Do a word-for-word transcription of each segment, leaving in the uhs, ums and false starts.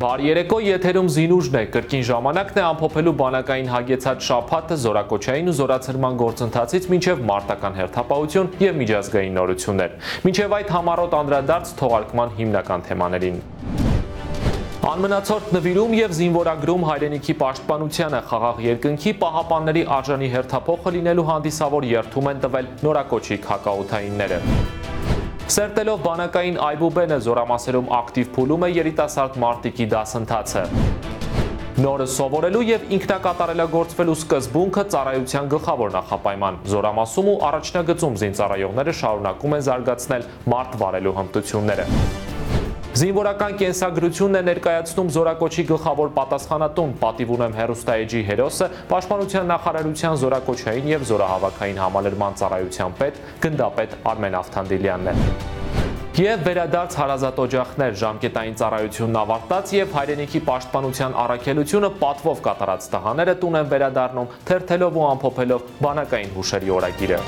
Բարի երեկո, եթերում զինուժն է, կրկին ժամանակն է ամփոփելու բանակային հագեցած շաբաթը զորակոչային ու զորացրման գործընթացից մինչև մարտական հերթապահություն և միջազգային նորություններ, մինչև այդ համառոտ անդրադարձ թողարկման հիմնական թեմաներին։ Անմնացորդ նվիրում և զինվորագրում հայրենիքի պաշտպանությանը խաղաղ երկնքի պահապանների արժանի հերթափոխը լինելու հանդիսավոր երդում են տվել նորակոչիկ հակաօդայինները։ Սերտելով բանակային այբուբենը զորամասերում ակտիվ փուլում է երիտասարդ մարտիկի դասընթացը։ Նորը սովորելու և ինքնակատարելագործվելու սկզբունքը ծառայության գլխավոր նախապայման։ Զորամասում ու առաջնագծում զինծառայողները շարունակում են զարգացնել մարդ վարելու հմտությունները։ Զինվորական կենսագրությունն է ներկայացնում զորակոչի գլխավոր պատասխանատուն, պատիվ ունեմ հեռուստաեջի հերոսը, Պաշտպանության նախարարության զորակոչային և զորահավաքային համալրման ծառայության պետ, գնդապետ Արմեն Ավթանդիլյանն է։ Եվ վերադարձ հարազատ օջախներ, ժամկետային ծառայությունն ավարտած և հայրենիքի պաշտպանության առաքելությունը պատվով կատարած տղաները տուն են վերադառնում, թերթելով ու ամփոփելով բանակային հուշերի օրագիրը։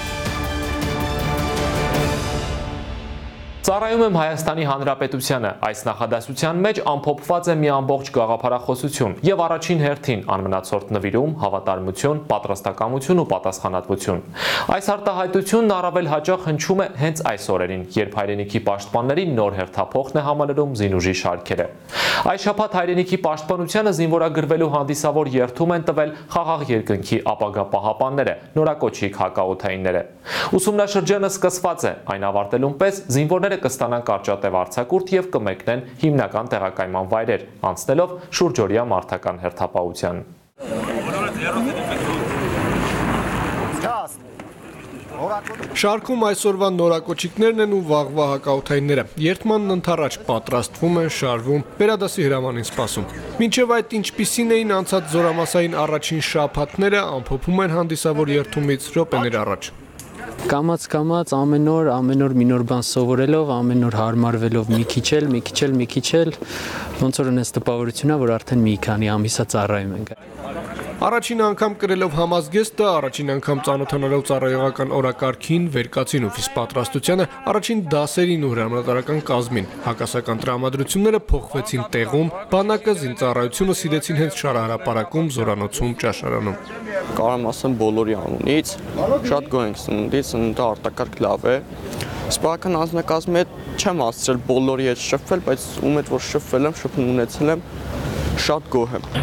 Ծառայում եմ Հայաստանի Հանրապետությանը, այս նախադասության մեջ ամփոփված է մի ամբողջ գաղափարախոսություն և առաջին հերթին անմնացորդ նվիրում, հավատարմություն, պատրաստակամություն ու պատասխանատվություն։ Այս արտահայտությունն առավել հաճախ հնչում է հենց այս օրերին, երբ հայրենիքի պաշտպանների նոր հերթափոխն է համալրում զինուժի շարքերը։ Այս շաբաթ հայրենիքի պաշտպանությանը զինվորագրվելու հանդիսավոր երդում են տվել խաղաղ երկնքի ապագա պահապանները, նորակոչիկ հակաօդայինները։ Ուսումնաշրջանը սկսված է, այն ավարտելուն պես զինվորները կստանան կարճատև արձակուրդ և կմեկնեն հիմնական տեղակայման վայրեր, անցնելով շուրջօրյա մարդական հերթապահության։ Շարքում այսօրվա նորակոչիկներն են ու վաղվա հակաօդայինները։ Երդմանն ընդառաջ պատրաստվում են, շարվում, վերադասի հրամանին սպասում։ Մինչև այդ ինչպիսին էին անցած զորամասային առաջին շաբաթները, ամփոփում են հանդիսավոր երդումից րոպեներ առաջ։ Կամաց-կամաց ամեն օր, ամեն օր մի նոր բան սովորելով, ամեն օր հարմարվելով մի քիչ էլ, մի քիչ էլ, մի քիչ էլ, ոնց որ ունես տպավորություն է, որ արդեն մի քանի ամիսա ծառայում ենք։ Առաջին անգամ կրելով համազգեստը, առաջին անգամ ծանոթանալով ծառայողական օրակարգին, վերկացին ու ֆիզպատրաստությանը, առաջին դասերին ու հրամանատարական կազմին, հակասական տրամադրությունները փոխվեցին տեղում, բանակը զինծառայությունը սիրեցին հենց շարահրապարակում, զորանոցում, ճաշարանում։ Կարամ ասեմ բոլորի անունից, շատ գոհ ենք սննդից, սնունդը արտակարգ լավ է։ Սպայական անձնակազմի հետ չեմ հասցրել բոլորի հետ շփվել, բայց ում հետ որ շփվել եմ, շփում ունեցել եմ, շատ գոհ եմ։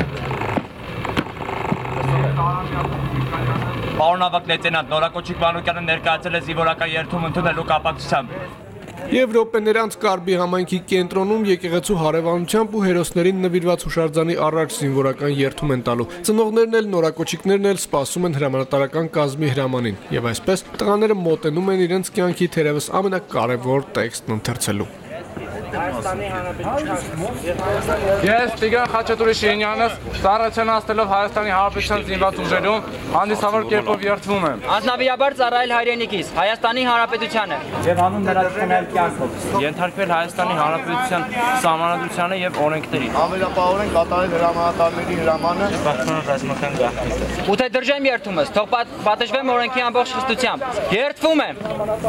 Պարոն ավագ լեյտենանտ, նորակոչիկ Մանուկյանը ներկայացել է զինվորական երդում ընդունելու կապակցությամբ։ Եվ րոպեներ անց Կարբի համայնքի կենտրոնում եկեղեցու հարևանությամբ ու հերոսներին նվիրված հուշարձանի առաջ զինվորական երդում են տալու։ Ծնողներն էլ, նորակոչիկներն էլ սպասում են հրամանատարական կազմի հրամանին։ Եվ այսպես տղաները մոտենում են իրենց կյանքի թերևս ամենակարևոր տեքստն ընթերցելու։ Հայաստանի Հանրապետության Ես Տիգրան Խաչատուրի Շիրինյանս ծառայության հասնելով Հայաստանի Հանրապետության զինված ուժերում հանդիսավոր կերպով երդվում եմ։ Անձնավիրաբար ծառայել հայրենիքիս, Հայաստանի Հանրապետությանը եւ անուն նրա ծնել կյանքով։ Ենթարկվել Հայաստանի Հանրապետության սահմանադրությանը եւ օրենքներին։ Ամենապահորեն կատարել հրամանատարների հրամանը Պաշտպանության ռազմական գաղտնիքը։ Ու թե դրժեմ երդումս, թող պատժվեմ օրենքի ամբողջ խստությամբ։ Երդվում եմ։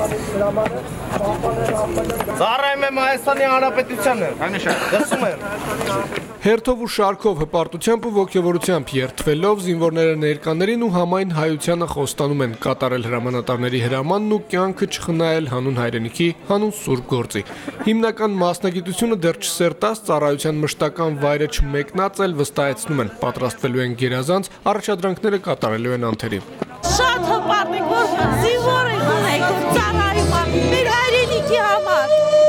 Ծառայում եմ Հայաստանի Հանրապետությանը։ Դասում եմ։ Հերթով ու շարքով հպարտությամբ ու ոգևորությամբ երդվելով զինվորները ներկաներին ու համայն հայությանը խոստանում են կատարել հրամանատարների հրամանն ու կյանքը չխնայել հանուն հայրենիքի, հանուն սուրբ գործի։ Հիմնական մասնագիտությունը դեռ չսերտած ծառայության մշտական վայրը չմեկնած էլ վստահեցնում են, պատրաստվելու են գերազանց, առաջադրանքները կատարելու են անթերի։ Շատ հպարտ ենք, որ զինվոր ենք ունենք, ծառայում մեր հայրենիքի համար։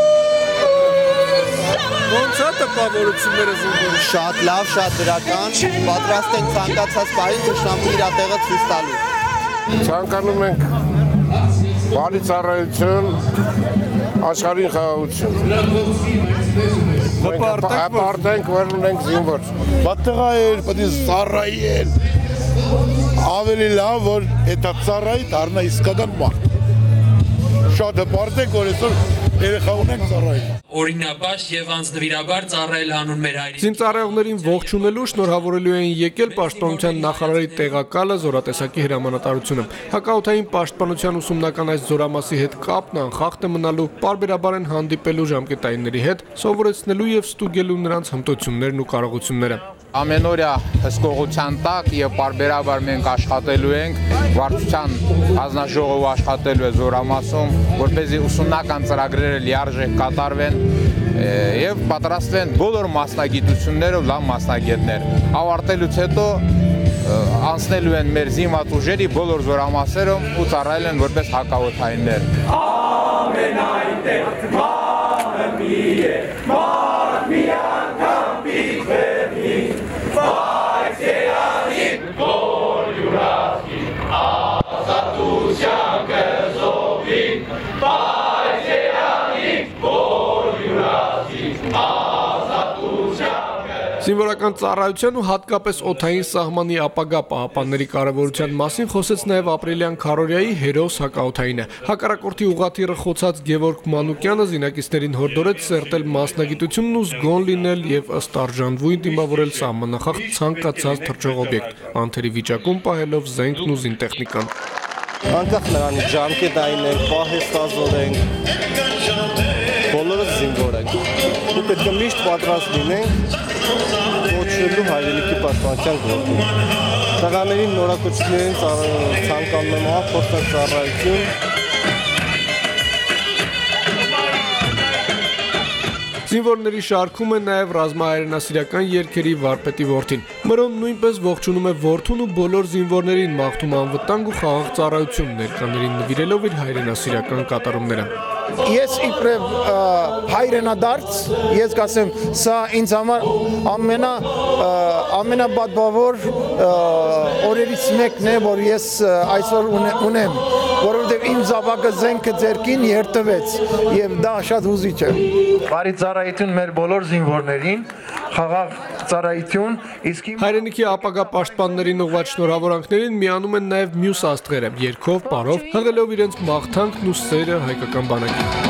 Ոնց է տպավորությունները զինվորի։ Շատ լավ, շատ դրական, պատրաստ ենք ցանկացած բանի թշնամու իր տեղը ցույց տալու։ Ցանկանում ենք բարի ծառայություն, աշխարհին խաղաղություն։ Հպարտ ենք, որ ունենք զինվոր։ Պատտղայել, պետք է ծառայել։ Ավելի լավ, որ այդ ծառայի դառնա իսկական մարդ։ Շատ հպարտ ենք, որ այսօր երեխա ունենք ծառայել։ Օրինաբար եւ անձնվիրաբար ծառայել հանուն մեր հայրենիքի։ Զինծառայողներին ողջունելու շնորհավորելու էին եկել Պաշտպանության նախարարի տեղակալը Զորատեսակի հրամանատարությունը։ Հակաօդային պաշտպանության ուսումնական այս զորամասի հետ կապն անխախտ է մնալու, պարբերաբար են հանդիպելու ժամկետայինների հետ, սովորեցնելու եւ ստուգելու նրանց հմտություններն ու կարողությունները։ Ամենօրյա հսկողության տակ եւ պարբերաբար մենք աշխատելու ենք, վարչության հանձնաժողովը աշխատելու է զորամասում, որպեսզի ուսումնական ծրագրերը լիարժեք կատարվեն եւ պատրաստվեն բոլոր մասնագիտություններով լավ մասնագետներ։ Ավարտելուց հետո անցնելու են մեր զինված ուժերի բոլոր զորամասերում ու ծառայել են որպես հակաօդայիններ։ Ամենայն տեղ մահը մի է, մարդ մի անգամ պիտվի, բայց երանին որ յուրացին, ազատության կզովին, բայց երանին որ յուրացին, ազատության Զինվորական ծառայության ու հատկապես օդային սահմանի ապագա պահապանների կարևորության մասին խոսեց նաև ապրիլյան քարորիայի հերոս հակաօդայինը։ Հակառակորդի ուղղաթիռը խոցած Գևորգ Մանուկյանը զինակիցներին հորդորեց սերտել մասնագիտությունն ու զգոն լինել եւ ըստ արժանվույն դիմավորել սահմանախախտ ցանկացած թռչող օբյեկտ, անթերի վիճակում պահելով զենքն ու զինտեխնիկան։ Անկախ նրանից ժամկետային ենք, պահեստազոր ենք, բոլորս զինվոր ենք։ Ու պետք է միշտ պատրաստ լինենք կոչվելու հայրենիքի պաշտպանության գործում։ Տղաներին նորակոչիկներին ցանկանում եմ ափորձակ ծառայություն։ Զինվորների շարքում է նաև ռազմահայրենասիրական երգերի վարպետի որդին։ Մրոն նույնպես ողջունում է որդուն ու բոլոր զինվորներին, մաղթում անվտանգ ու խաղաղ ծառայություն, ներկաներին նվիրելով իր հայրենասիրական կատարումները։ Ես իբրև հայրենադարձ, ես կասեմ, սա ինձ համար ամենա ամենաբադբավոր օրերից մեկն է, որ ես այսօր ունեմ, որովհետև իմ զավակը զենքը ձեռքին երթվեց եւ դա շատ հուզիչ է։ Բարի ծառայություն մեր բոլոր զինվորներին, խաղաղ ծառայություն, իսկ հայրենիքի ապագա պաշտպաններին ուղղված շնորհավորանքներին միանում են նաև մյուս աստղերը, երգով, պարով, հղելով իրենց մաղթանքն ու սերը հայկական բանակին։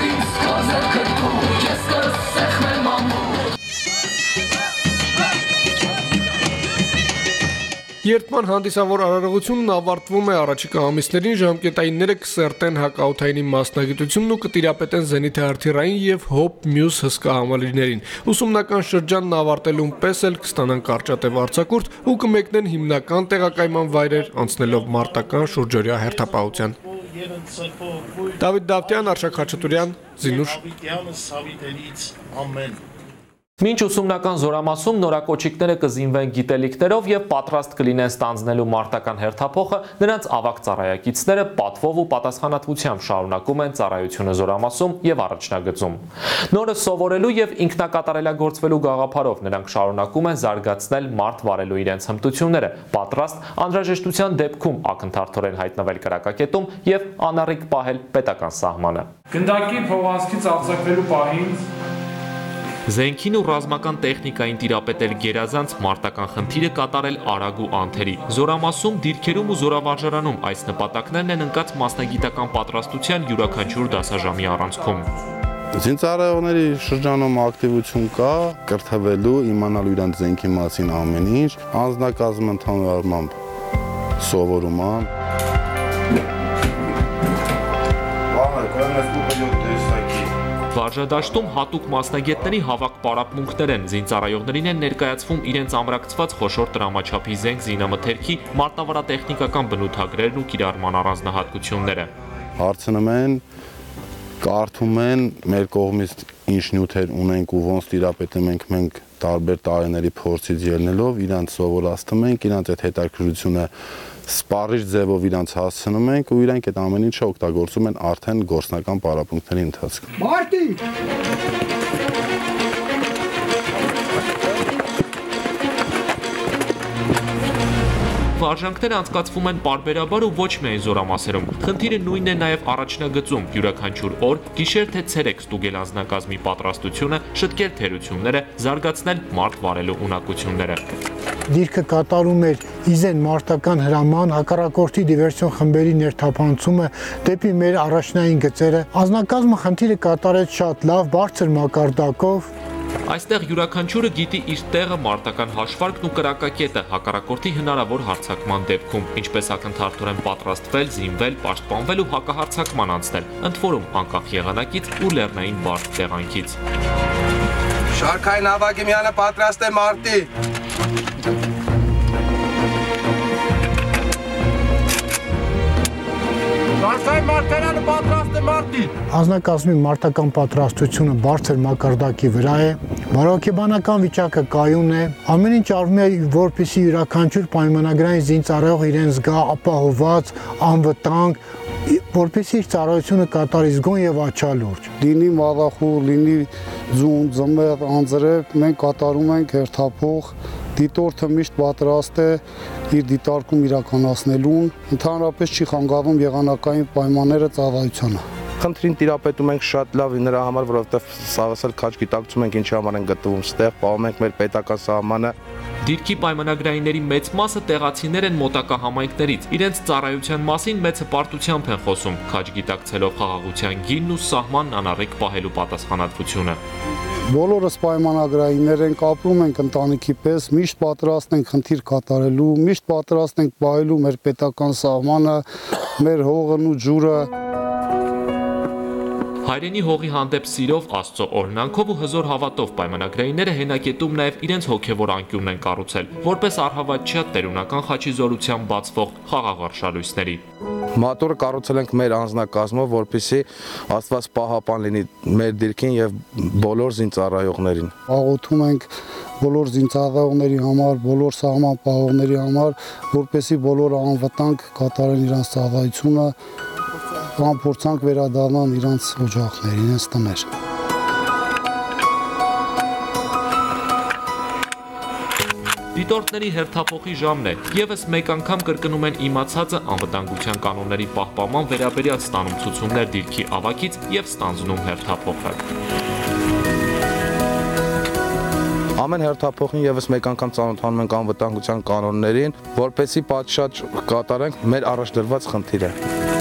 Երթման հանդիսավոր արարողությունն ավարտվում է առաջիկա ամիսներին ժամկետայինները կսերտեն հակաօդայինի մասնագիտությունն ու կտիրապետեն զենիթահրթիռային եւ հոբ մյուս հսկա համալիրներին։ Ուսումնական շրջանն ավարտելուն պես էլ կստանան կարճատև արձակուրդ ու կմեկնեն հիմնական տեղակայման վայրեր, անցնելով մարտական շուրջօրյա հերթապահության։ Դավիթ Դավթյան, Արշակ Խաչատուրյան, Զինուշ։ Մինչ ուսումնական զորամասում նորակոչիկները կզինվեն գիտելիքներով եւ պատրաստ կլինեն ստանձնելու մարտական հերթափոխը, նրանց ավագ ծառայակիցները պատվով ու պատասխանատվությամբ շարունակում են ծառայությունը զորամասում եւ առաջնագծում։ Նորը սովորելու եւ ինքնակատարելագործվելու գաղափարով նրանք շարունակում են զարգացնել մարդ վարելու իրենց հմտությունները, պատրաստ անհրաժեշտության դեպքում ակնթարթորեն հայտնվել կրակակետում եւ անառիկ պահել պետական սահմանը։ Գնդակի փողանցքից արձակվելու պահին Զենքին ու ռազմական տեխնիկային տիրապետել գերազանց մարտական խնդիրը կատարել արագ ու անթերի։ Զորամասում, դիրքերում ու զորավարժարանում այս նպատակներն են ընկած մասնագիտական պատրաստության յուրաքանչյուր դասաժամի առանցքում։ Զինծառայողների շրջանում ակտիվություն կա, կրթվելու, իմանալու իրենց զենքի մասին ամեն ինչ, անձնակազմը ընդհանուր առմամբ սովորում է։ Վարժադաշտում հատուկ մասնագետների հավաք պարապմունքներ են, զինծառայողներին են ներկայացվում իրենց ամրակցված խոշոր տրամաչափի զենք զինամթերքի մարտավարատեխնիկական բնութագրերն ու կիրառման առանձնահատկությունները։ Հարցնում են, կարդում են մեր կողմից ինչ նյութեր ունենք ու ոնց տիրապետում ենք մենք տարբեր տարիների փորձից ելնելով, իրանց սովորացնում ենք, իրանց այդ հետաքրքրությունը սպառիչ ձևով իրանց հասցնում ենք ու իրանք այդ ամեն ինչը օգտագործում են արդեն գործնական պարապմունքների ընթացքում։ Մարտի վարժանքները անցկացվում են պարբերաբար ու ոչ միայն զորամասերում։ Խնդիրը նույնն է նաև առաջնագծում՝ յուրաքանչյուր օր, գիշեր թե ցերեկ ստուգել անձնակազմի պատրաստությունը, շտկել թերությունները, զարգացնել մարդ վարելու ունակությունները։ Դիրքը կատարում էր իզեն մարտական հրաման, հակառակորդի դիվերսիոն խմբերի ներթափանցումը դեպի մեր առաջնային գծերը։ Անձնակազմը խնդիրը կատարեց շատ լավ, բարձր մակարդակով։ Այստեղ յուրաքանչյուրը գիտի իր տեղը, մարտական հաշվարկն ու կրակակետը հակառակորդի հնարավոր հարձակման դեպքում, ինչպես ակնթարթորեն պատրաստվել, զինվել, պաշտպանվել ու հակահարձակման անցնել, ընդ որում անկախ եղանակից ու լեռնային բարդ տեղանքից։ Շարքային ավագիմյանը պատրաստ է մարտի։ Շարքային մարտերանը պատրաստ է մարտի։ Անձնակազմի մարտական պատրաստությունը բարձր մակարդակի վրա է, բարոյական վիճակը կայուն է, ամեն ինչ արվում է, որպեսզի յուրաքանչյուր պայմանագրային զինծառայող իրեն զգա ապահովված, անվտանգ, որպեսզի իր ծառայությունը կատարի զգոն եւ աչալուրջ։ Լինի մատախու, լինի ձուն, ձմեռ, անձրև, մենք կատարում ենք հերթափող, դիտորդը միշտ պատրաստ է իր դիտարկում իրականացնելուն, ընդհանրապես չի խանգարվում եղանակային պայմանները ծառայությանը։ Խնդրին տիրապետում ենք շատ լավ նրա համար, որովհետև սավասել քաջ գիտակցում ենք ինչի համար են գտնվում ստեղ, պահում ենք մեր պետական սահմանը։ Դիրքի պայմանագրայինների մեծ մասը տեղացիներ են մոտակա համայնքներից։ Իրենց ծառայության մասին մեծ հպարտությամբ են խոսում, քաջ գիտակցելով խաղաղության գինն ու սահմանն անառիկ պահելու պատասխանատվությունը։ Բոլորս պայմանագրայիններ ենք, ապրում ենք ընտանիքի պես, միշտ պատրաստ ենք խնդիր կատարելու, միշտ պատրաստ ենք պահելու մեր պետական սահմանը, մեր հողն ու ջուրը։ Հայրենի հողի հանդեպ սիրով, Աստծո օրհնանքով ու հզոր հավատով պայմանագրայինները հենակետում նաև իրենց հոգևոր անկյունն են կառուցել, որպես առհավատչյա տերունական խաչի զորությամբ բացվող խաղաղ արշալույսների։ Մատորը կառուցել ենք մեր անձնակազմով, որպեսզի Աստված պահապան լինի մեր դիրքին եւ բոլոր զինծառայողներին։ Աղոթում ենք բոլոր զինծառայողների համար, բոլոր սահմանապահողների համար, որպեսզի բոլորը անվտանգ կատարեն իրենց ծառայությունը, անփորձանք վերադառնան իրենց օջախներ, իրենց տներ։ Դիտորդների հերթափոխի ժամն է, եւս մեկ անգամ կրկնում են իմացածը անվտանգության կանոնների պահպանման վերաբերյալ ստանում ցուցումներ դիրքի ավագից եւ ստանձնում հերթափոխը։ Ամեն հերթափոխին եւս մեկ անգամ ծանոթանում ենք անվտանգության կանոններին, որպեսզի պատշաճ կատարենք մեր առաջ դրված խնդիրը։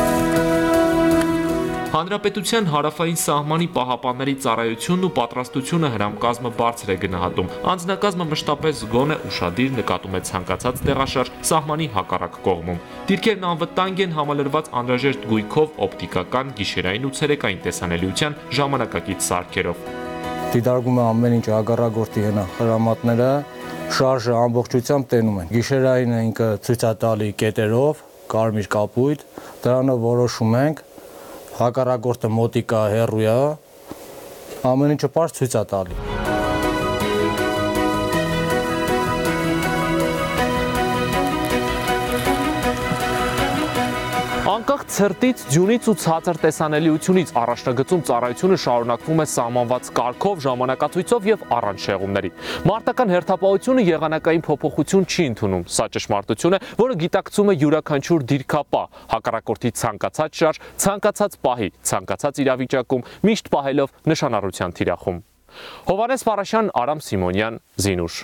Հանրապետության հարավային սահմանի պահապանների ծառայությունն ու պատրաստությունը հրամկազմը բարձր է գնահատում։ Անձնակազմը մշտապես զգոն է, ուշադիր նկատում է ցանկացած տեղաշարժ սահմանի հակառակ կողմում։ Դիրքերն անվտանգ են համալրված անհրաժեշտ գույքով, օպտիկական, գիշերային ու ցերեկային տեսանելիության ժամանակակից սարքերով։ Դիտարկում է ամեն ինչ հակառակորդի հրամատները, շարժը ամբողջությամբ տենում են։ Գիշերայինը ինքը ցույցատալի կետերով, կարմիր կապույտ, դրանով որոշում ենք հակառակորդը մոտիկա հեռու է, ամեն ինչը պարզ ցույց է տալի։ Անկախ ցրտից, ձյունից ու ցածր տեսանելիությունից առաջնագծում ծառայությունը շարունակվում է սահմանված կարգով, ժամանակացույցով եւ առանց շեղումների։ Մարտական հերթապահությունը եղանակային փոփոխություն չի ընդունում։ Սա ճշմարտություն է, որը գիտակցում է յուրաքանչյուր դիրքապահ, հակառակորդի ցանկացած շարժ, ցանկացած պահի, ցանկացած իրավիճակում, միշտ պահելով նշանառության թիրախում։ Հովհաննես Փարաշյան, Արամ Սիմոնյան, Զինուշ։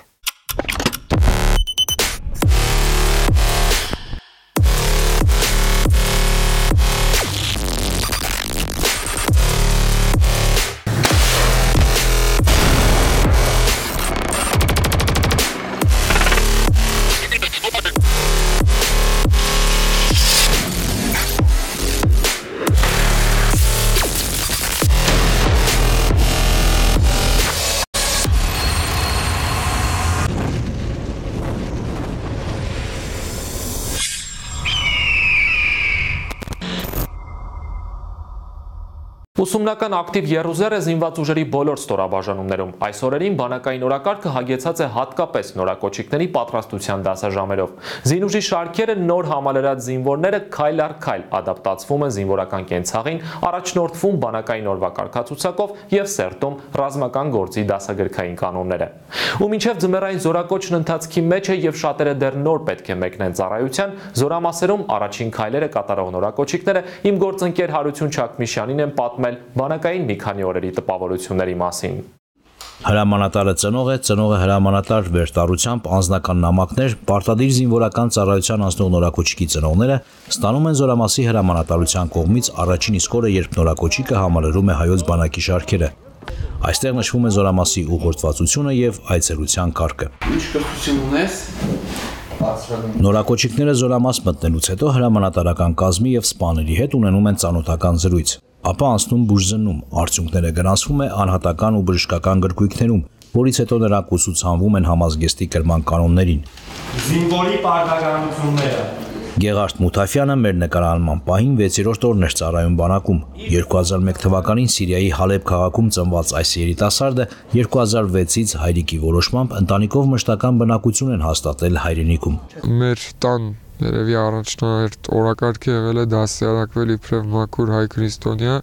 Ուսումնական ակտիվ եռուզեռ է զինված ուժերի բոլոր ստորաբաժանումներում։ Այս օրերին բանակային օրակարգը հագեցած է հատկապես նորակոչիկների պատրաստության դասաժամերով։ Զինուժի շարքերը նոր համալրած զինվորները քայլ առ քայլ ադապտացվում են զինվորական կենցաղին, առաջնորդվում բանակային օրվա կարգացուցակով եւ սերտում ռազմական գործի դասագրքային կանոնները։ Ու մինչև ձմեռային զորակոչն ընթացքի մեջ է եւ շատերը դեռ նոր պետք է մեկնեն ծառայության, զորամասերում առաջին քայլերը կատարող նորակոչիկները իմ գործընկեր Հարություն Չակմիշյանին են պատմել բանակային մի քանի օրերի տպավորությունների մասին։ Հրամանատարը ծնող է, ծնողը հրամանատար վերտարությամբ անձնական նամակներ, պարտադիր զինվորական ծառայության անցնող նորակոչիկի ծնողները ստանում են զորամասի հրամանատարության կողմից առաջին իսկ օրը, երբ նորակոչիկը համալրում է հայոց բանակի շարքերը։ Այստեղ նշվում է զորամասի ուղղորդվածությունը եւ այցելության կարգը։ Ինչ կրթություն ունես։ Նորակոչիկները զորամաս մտնելուց հետո հրամանատարական կազմի եւ սպաների հետ ունենում են ծանոթական զրույց, ապա անցնում բուժզննում, արդյունքները գրանցվում է անհատական ու բժշկական գրքույկներում, որից հետո նրանք ուսուցանվում են համազգեստի կրման կանոններին։ Զինվորի պարտականությունները։ Գեղարդ Մութաֆյանը մեր նկարանման պահին վեցերորդ օրն էր ծառայում բանակում։ երկու հազար մեկ թվականին Սիրիայի Հալեբ քաղաքում ծնված այս երիտասարդը երկու հազար վեցից հայրիկի որոշմամբ ընտանիքով մշտական բնակություն են հաստատել հայրենիքում։ Մեր տան երևի առաջնահերթ օրակարգը եղել է դասյարակվել իբրև մաքուր հայ քրիստոնյա,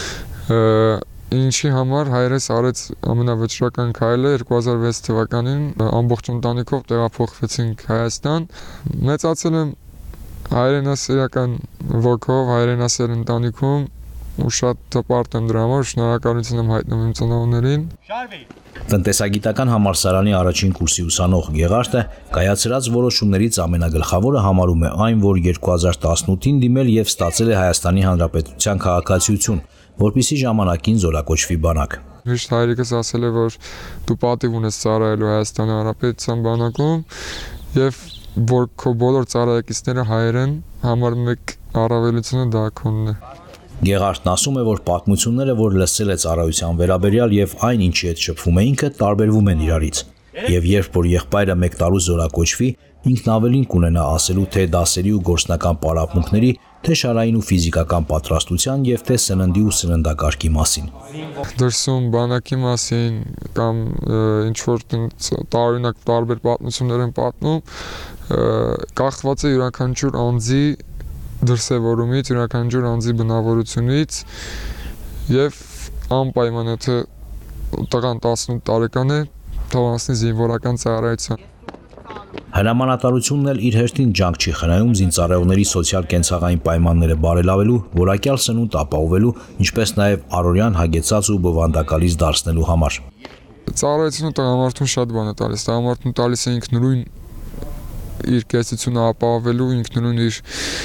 ինչի համար հայրս արեց ամենավճռական քայլը երկու հազար վեց թվականին ամբողջ ընտանիքով տեղափոխվեցինք Հայաստան։ Մեծացել եմ հայրենասիրական ոգով, հայրենասեր ընտանիքում ու շատ տպարտ եմ դրա համար, շնորհակալություն եմ հայտնում իմ ծնողներին։ Տնտեսագիտական համալսարանի առաջին կուրսի ուսանող Գեղարդը կայացրած որոշումներից ամենագլխավորը համարում է այն, որ երկու հազար տասնութին դիմել եւ ստացել է Հայաստանի Հանրապետության քաղաքացիություն, որպեսզի ժամանակին զորակոչվի բանակ։ Միշտ հայրիկս ասել է, որ դու պատիվ ունես ծառայելու Հայաստանի Հանրապետության բանակում եւ որ քո բոլոր ծառայեկիցները հայեր են, համար մեկ առավելությունը դա քոնն է։ Գեղարդն ասում է, որ պատմությունները, որ լսել է ծառայության վերաբերյալ եւ այն, ինչի հետ շփվում է ինքը, տարբերվում են իրարից։ Եվ երբ որ եղբայրը մեկ տարու զորակոչվի, ինքն ավելին կունենա ասելու թե դասերի ու գործնական պարապմունքների, թե շարային ու ֆիզիկական պատրաստության եւ թե սննդի ու սննդակարգի մասին։ Դրսում բանակի մասին կամ ինչ որ տարօրինակ տարբեր պատմություններ են պատմում, կախված է յուրաքանչյուր անձի դրսևորումից, յուրաքանչյուր անձի բնավորությունից եւ անպայման եթե տղան տասնութ տարեկան է, թող անցնի զինվորական ծառայության։ Հրամանատարությունն էլ իր հերթին ջանք չի խնայում զինծառայողների սոցիալ-կենցաղային պայմանները բարելավելու, որակյալ սնունդ ապահովելու, ինչպես նաև առօրյան հագեցած ու բովանդակալից դարձնելու համար։ Ծառայությունը տղամարդուն շատ բան է տալիս, տղամարդուն տալիս է ինքնուրույն իր կեսությունը ապահովելու, ինքնուրույն իր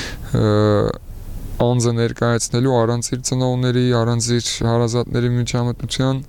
անձը ներկայացնելու առանց իր ծնողների, առանց իր հարազատների միջամտության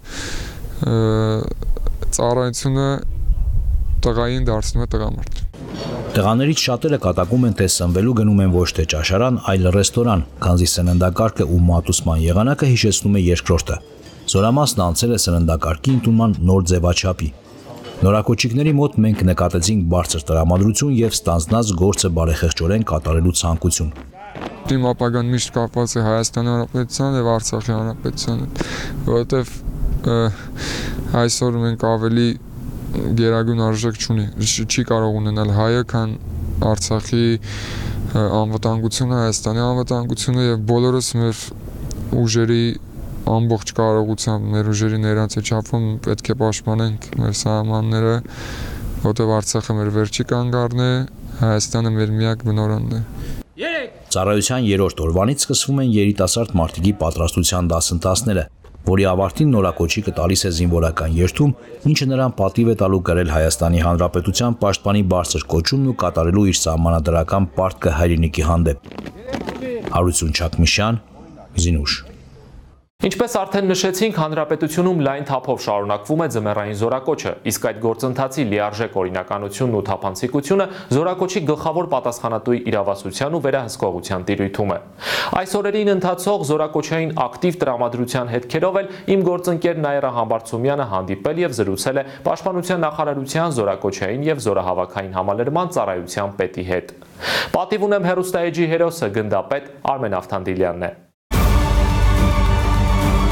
ծառայությունը տղային դարձնում է տղամարդ։ Տղաներից շատերը կատակում են, թե սնվելու գնում են ոչ թե ճաշարան, այլ ռեստորան, քանզի սննդակարգը ու մատուցման եղանակը հիշեցնում է երկրորդը։ Զորամասն անցել է սննդակարգի ընդունման նոր ձևաչափի։ Նորակոչիկների մոտ մենք նկատեցինք բարձր տրամադրություն եւ ստանձնած գործը բարեխեղճորեն կատարելու ցանկություն։ Իմ ապագան միշտ կապված է Հայաստանի Հանրապետության եւ Արցախի Հանրապետության հետ, որովհետեւ այսօր մենք ավելի գերագույն արժեք չունի, չի կարող ունենալ հայը, քան Արցախի անվտանգությունը, Հայաստանի անվտանգությունը եւ բոլորս մեր ուժերի ամբողջ կարողությամբ, մեր ուժերի ներածի չափում պետք է պաշտպանենք մեր սահմանները, որտեղ Արցախը մեր վերջի կանգառն է, Հայաստանը մեր միակ բնօրանն է։ Ծառայության երրորդ օրվանից սկսվում են երիտասարդ մարտիկի պատրաստության դասընթացները, որի ավարտին նորակոչիկը տալիս է զինվորական երթում, ինչը նրան պատիվ է տալու կրել Հայաստանի Հանրապետության պաշտպանի բարձր կոչումն ու կատարելու իր սահմանադրական պարտքը հայրենիքի հանդեպ։ Հարություն Չակմիշյան, Զինուշ։ Ինչպես արդեն նշեցինք, հանրապետությունում լայն թափով շարունակվում է ձմեռային զորակոչը, իսկ այդ գործընթացի լիարժեք օրինականությունն ու թափանցիկությունը զորակոչի գլխավոր պատասխանատուի իրավասության ու վերահսկողության տիրույթում է։ Այս օրերին ընթացող զորակոչային ակտիվ տրամադրության հետքերով էլ իմ գործընկեր Նաիրա Համբարձումյանը հանդիպել եւ զրուցել է Պաշտպանության նախարարության զորակոչային եւ զորահավաքային համալրման ծառայության պետի հետ։ Պատիվ ունեմ հեռուստաեջի հերոսը գնդապետ Արմեն Ավթանդիլյանն է։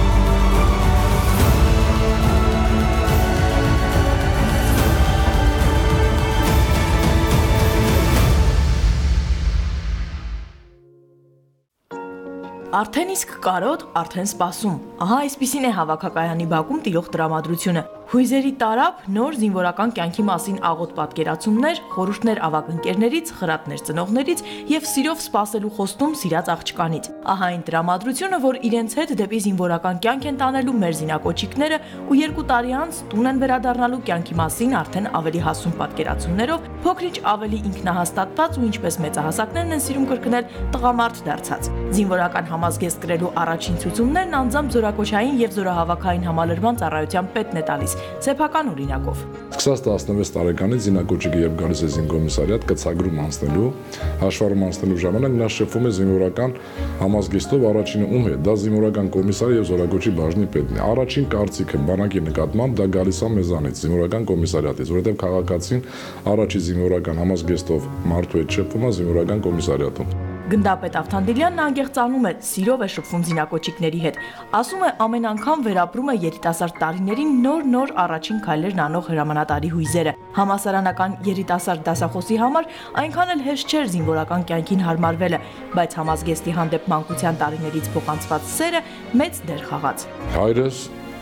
Արդեն իսկ կարոտ, արդեն սպասում։ Ահա այսպիսին է հավաքակայանի բակում տիրող տրամադրությունը։ Հույզերի տարափ, նոր զինվորական կյանքի մասին աղոտ պատկերացումներ, խորհուրդներ ավագ ընկերներից, խրատներ ծնողներից եւ սիրով սպասելու խոստում սիրած աղջկանից։ Ահա այն տրամադրությունը, որ իրենց հետ դեպի զինվորական կյանք են տանելու մեր զինակոչիկները ու երկու տարի անց տուն են վերադառնալու կյանքի մասին արդեն ավելի հասուն պատկերացումներով, փոքրիչ ավելի ինքնահաստատված ու ինչպես մեծահասակներն են սիրում կրկնել տղամարդ դարձած։ Զինվորական համազգեստ կրելու առաջին ցուցումներն անձամբ զորակոչային եւ զորահավաքային համալրման ծառայության պետն է տալիս սեփական օրինակով։ Սկսած տասնվեց տարեկանից զինակոչիկը երբ գալիս է զինկոմիսարիատ կցագրում անցնելու, հաշվառում անցնելու ժամանակ նա շփվում է զինվորական համազգեստով առաջինը ում հետ, դա զինվորական կոմիսարը եւ զորակոչի բաժնի պետն է։ Առաջին կարծիքը բանակի նկատմամբ դա գալիս է մեզանից, զինվորական կոմիսարիատից, որովհետեւ քաղաքացին առաջի զինվորական համազգեստով մարդու հետ շփվում է զինվորական կոմիսարիատում։ Գնդապետ Ավթանդիլյանն անգեղծանում է, սիրով է շփվում զինակոչիկների հետ։ Ասում է ամեն անգամ վերապրում է երիտասարդ տարիներին նոր-նոր առաջին քայլերն անող հրամանատարի հույզերը։ Համասարանական երիտասարդ դասախոսի համար այնքան էլ հեշտ չէր զինվորական կյանքին հարմարվելը, բայց համազգեստի հանդեպ մանկության տարիներից փոխանցված սերը մեծ դեր խաղաց։ Հայրս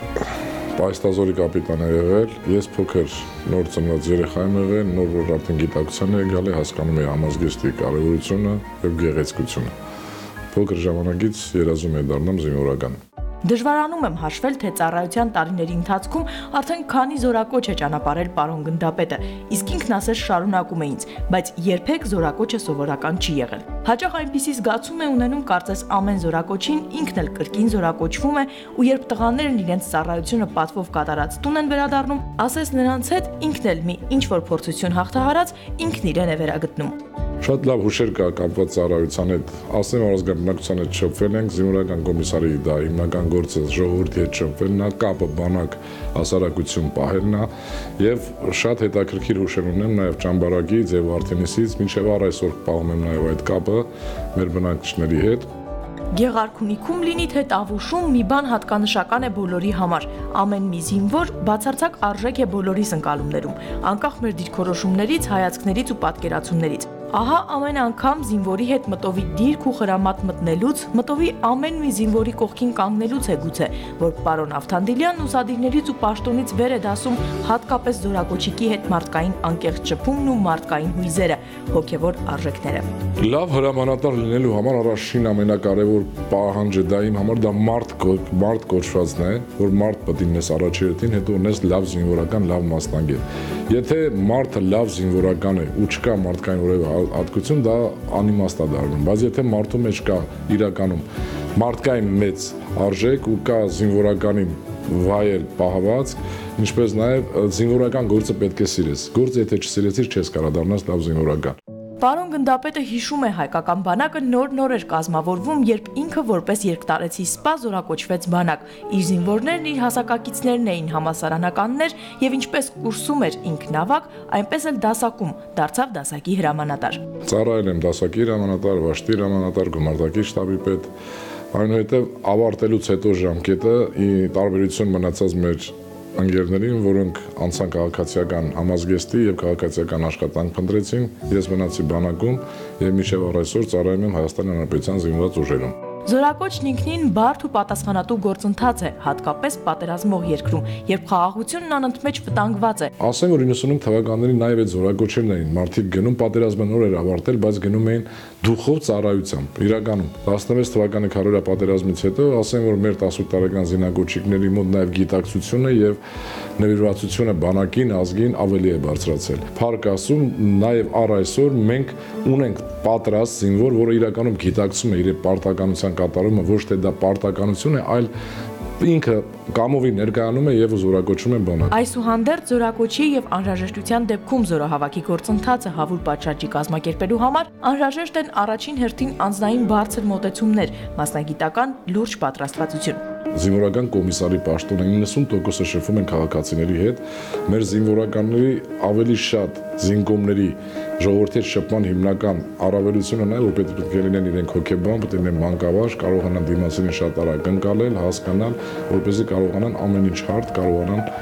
պայստազորի կապիտան է եղել, ես փոքր նոր ծնված երեխա եմ եղել, նոր որ արդեն գիտակցության է եկել, հասկանում եմ համազգեստի կարևորությունը եւ գեղեցկությունը։ Փոքր ժամանակից երազում եմ դառնամ զինվորական։ Դժվարանում եմ հաշվել, թե ծառայության տարիների ընթացքում արդեն քանի զորակոչ է ճանապարհել պարոն գնդապետը, իսկ ինքն ասես շարունակում է ինձ, բայց երբեք զորակոչը սովորական չի եղել։ Հաճախ այնպիսի զգացում է ունենում, կարծես ամեն զորակոչին ինքն էլ կրկին զորակոչվում է, ու երբ տղաներն իրենց ծառայությունը պատվով կատարած տուն են վերադառնում, ասես նրանց հետ ինքն էլ մի ինչ-որ փորձություն հաղթահարած ինքն իրեն է վերագտնում։ Շատ լավ հուշեր կա կապված ծառայության հետ։ Ասեմ, որ ազգաբնակության հետ շփվել ենք, զինվորական կոմիսարի դա հիմնական գործը ժողովրդի հետ շփվելն է, կապը բանակ հասարակություն պահելն է եւ շատ հետաքրքիր հուշեր ունեմ նաեւ Ճամբարակից եւ Վարդենիսից, մինչեւ առ այսօր պահում եմ նաեւ այդ կապը մեր բնակիչների հետ։ Գեղարքունիքում լինի թե Տավուշում մի բան հատկանշական է բոլորի համար։ Ամեն մի զինվոր բացարձակ արժեք է բոլորիս ընկալումներում, անկախ մեր դիրքորոշումներից, հայացքներից ու պատկերացումներից։ Ահա ամեն անգամ զինվորի հետ մտովի դիրք ու խրամատ մտնելուց, մտովի ամեն մի զինվորի կողքին կանգնելուց է գուցե, որ պարոն Ավթանդիլյանն ուսադիրներից ու պաշտոնից վեր է դասում հատկապես զորակոչիկի հետ մարդկային անկեղծ շփումն ու մարդկային հույզերը, հոգևոր արժեքները։ Լավ հրամանատար լինելու համար առաջին ամենակարևոր պահանջը դա իմ համար դա մարդ մարդ կոչվածն է, որ մարդ պետք է ունես առաջերտին, հետո ունես լավ զինվորական, լավ մասնագետ։ Եթե մարդը լավ զինվորական է ու չկա մարդկային որևէ հատկություն, դա անիմաստ է դառնում, բայց եթե մարդու մեջ կա իրականում մարդկային մեծ արժեք ու կա զինվորականի վայել պահված, ինչպես նաև զինվորական գործը պետք է սիրես։ Գործը եթե չսիրեցիր, չես կարող դառնալ լավ զինվորական։ Պարոն գնդապետը հիշում է հայկական բանակը նոր-նոր էր կազմավորվում, երբ ինքը որպես երկտարեցի սպա զորակոչվեց բանակ։ Իր զինվորներն իր հասակակիցներն էին համասարանականներ եւ ինչպես կուրսում էր ինքն ավագ, այնպես էլ դասակում դարձավ դասակի հրամանատար։ Ծառայել եմ դասակի հրամանատար, վաշտի հրամանատար, գումարտակի շտաբի պետ, այնուհետև ավարտելուց հետո ժամկետը ի տարբերություն մնացած մեր ընկերներին, որոնք անցան քաղաքացիական համազգեստի եւ քաղաքացիական աշխատանք փնտրեցին, ես մնացի բանակում եւ մինչեւ առ այսօր ծառայում եմ Հայաստանի Հանրապետության զինված ուժերում։ Զորակոչն ինքնին բարդ ու պատասխանատու գործընթաց է, հատկապես պատերազմող երկրում, երբ խաղաղությունն անընդմեջ վտանգված է։ Ասեմ, որ իննսունութ թվականներին նաև այդ զորակոչերն էին, մարդիկ գնում պատերազմը նոր էր ավարտել, բայց գնում էին դուխով ծառայությամբ։ Իրականում տասնվեց թվականի քարոզա պատերազմից հետո, ասեմ, որ մեր տասութ տարեկան զինակոչիկների մոտ նաև գիտակցությունը եւ նվիրվածությունը բանակին, ազգին ավելի է բարձրացել։ Փառք ասում, նաև առ այսօր մենք ունենք պատրաստ զինվոր, որը իրականում գիտակցում է իր պարտականության կատարումը, ոչ թե դա պարտականություն է, այլ ինքը կամովի ներկայանում է եւ զորակոչում է բանակ։ Այսուհանդերձ զորակոչի եւ անհրաժեշտության դեպքում զորահավաքի գործընթացը հավուր պատշաճի կազմակերպելու համար անհրաժեշտ են առաջին հերթին անձնային բարձր մոտեցումներ, մասնագիտական լուրջ պատրաստվածություն։ Զինվորական կոմիսարի պաշտոնը իննսուն տոկոսը շփվում են քաղաքացիների հետ, մեր զինվորականների ավելի շատ զինկոմների ժողովրդի հետ շփման հիմնական առավելությունը նա է, որ պետք է լինեն իրենք հոգեբան, պետք է լինեն մանկավարժ, կարողանան դիմացինին շատ արագ ընկալել, հասկանալ, որպեսզի կարողանան ամեն ինչ հարթ կարողանան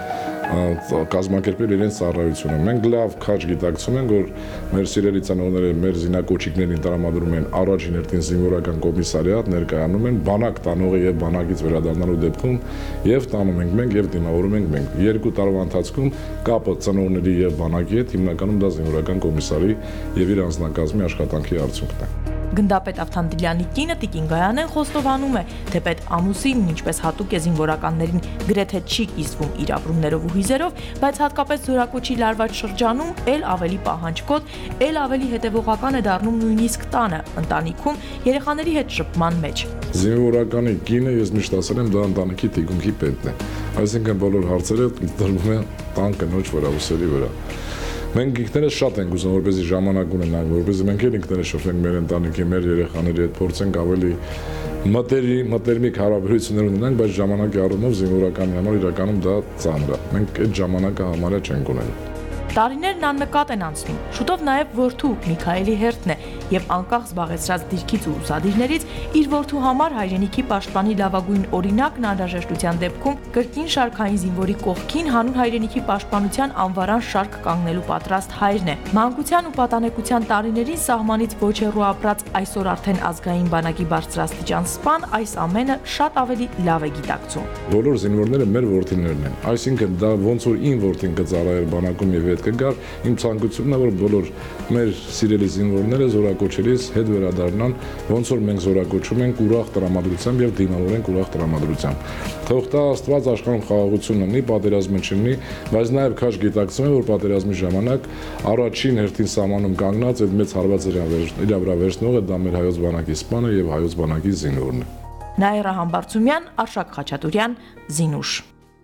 կազմակերպել իրենց ծառայությունը։ Մենք լավ քաջ գիտակցում ենք, որ մեր սիրելի ծնողները մեր զինակոչիկներին տրամադրում են առաջին հերթին զինվորական կոմիսարիատ, ներկայանում են բանակ տանողը եւ բանակից վերադառնալու դեպքում եւ տանում ենք մենք եւ դիմավորում ենք մենք։ Երկու տարվա ընթացքում կապը ծնողների եւ բանակի հետ հիմնականում դա զինվորական կոմիսարի եւ իր անձնակազմի աշխատանքի արդյունքն է։ Գնդապետ Ավթանդիլյանի կինը Տիկին Գայանեն խոստովանում է, թե պետ ամուսինն ինչպես հատուկ է զինվորականներին գրեթե չի կիսվում իր ապրումներով ու հույզերով, բայց հատկապես զորակոչի լարված շրջանում էլ ավելի պահանջկոտ, էլ ավելի հետևողական է դառնում նույնիսկ տանը, ընտանիքում, երեխաների հետ շփման մեջ։ Զինվորականի կինը ես միշտ ասել եմ, դա ընտանիքի թիկունքի պետն է։ Այսինքն բոլոր հարցերը դրվում են տան կնոջ վրա, ուսերի վրա։ Մենք ինքներս շատ ենք ուզում, որպեսզի ժամանակ ունենանք, որպեսզի մենք էլ ինքներս շփվենք մեր ընտանիքի, մեր երեխաների հետ, փորձենք ավելի մտերի, մտերմիկ հարաբերություններ ունենանք, բայց ժամանակի առումով զինվորականի համար իրականում դա ծանր է։ Մենք այդ ժամանակը համարյա չենք ունենում։ Տարիներն աննկատ են անցնում, շուտով նաև որդու Միքայելի հերթն է եւ անկախ զբաղեցրած դիրքից ու ուսադիրներից իր որդու համար հայրենիքի պաշտպանի լավագույն օրինակն անհրաժեշտության դեպքում կրկին շարքային զինվորի կողքին հանուն հայրենիքի պաշտպանության անվարան շարք կանգնելու պատրաստ հայրն է։ Մանկության ու պատանեկության տարիներին սահմանից ոչ հեռու ապրած այսօր արդեն ազգային բանակի բարձրաստիճան սպան այս ամենը շատ ավելի լավ է գիտակցում։ Բոլոր զինվորները մեր որդիներն են, այսինքն դա ոնց որ ին որդին կծառայեր բանակում եւ կգար, իմ ցանկությունն է, որ բոլոր մեր սիրելի զինվորները զորակոչերից հետ վերադառնան, ոնց որ մենք զորակոչում ենք ուրախ տրամադրությամբ եւ դիմավորենք ուրախ տրամադրությամբ։ Թող տա Աստված աշխարհում խաղաղություն ունի, պատերազմը չլինի, բայց նաեւ քաշ գիտակցում եմ, որ պատերազմի ժամանակ առաջին հերթին սահմանում կանգնած այդ մեծ հարվածը իր վրա վերցնողը դա մեր հայոց բանակի սպանը եւ հայոց բանակի զինվորն է։ Նաիրա Համբարձումյան, Արշակ Խաչատուրյան, Զինուշ։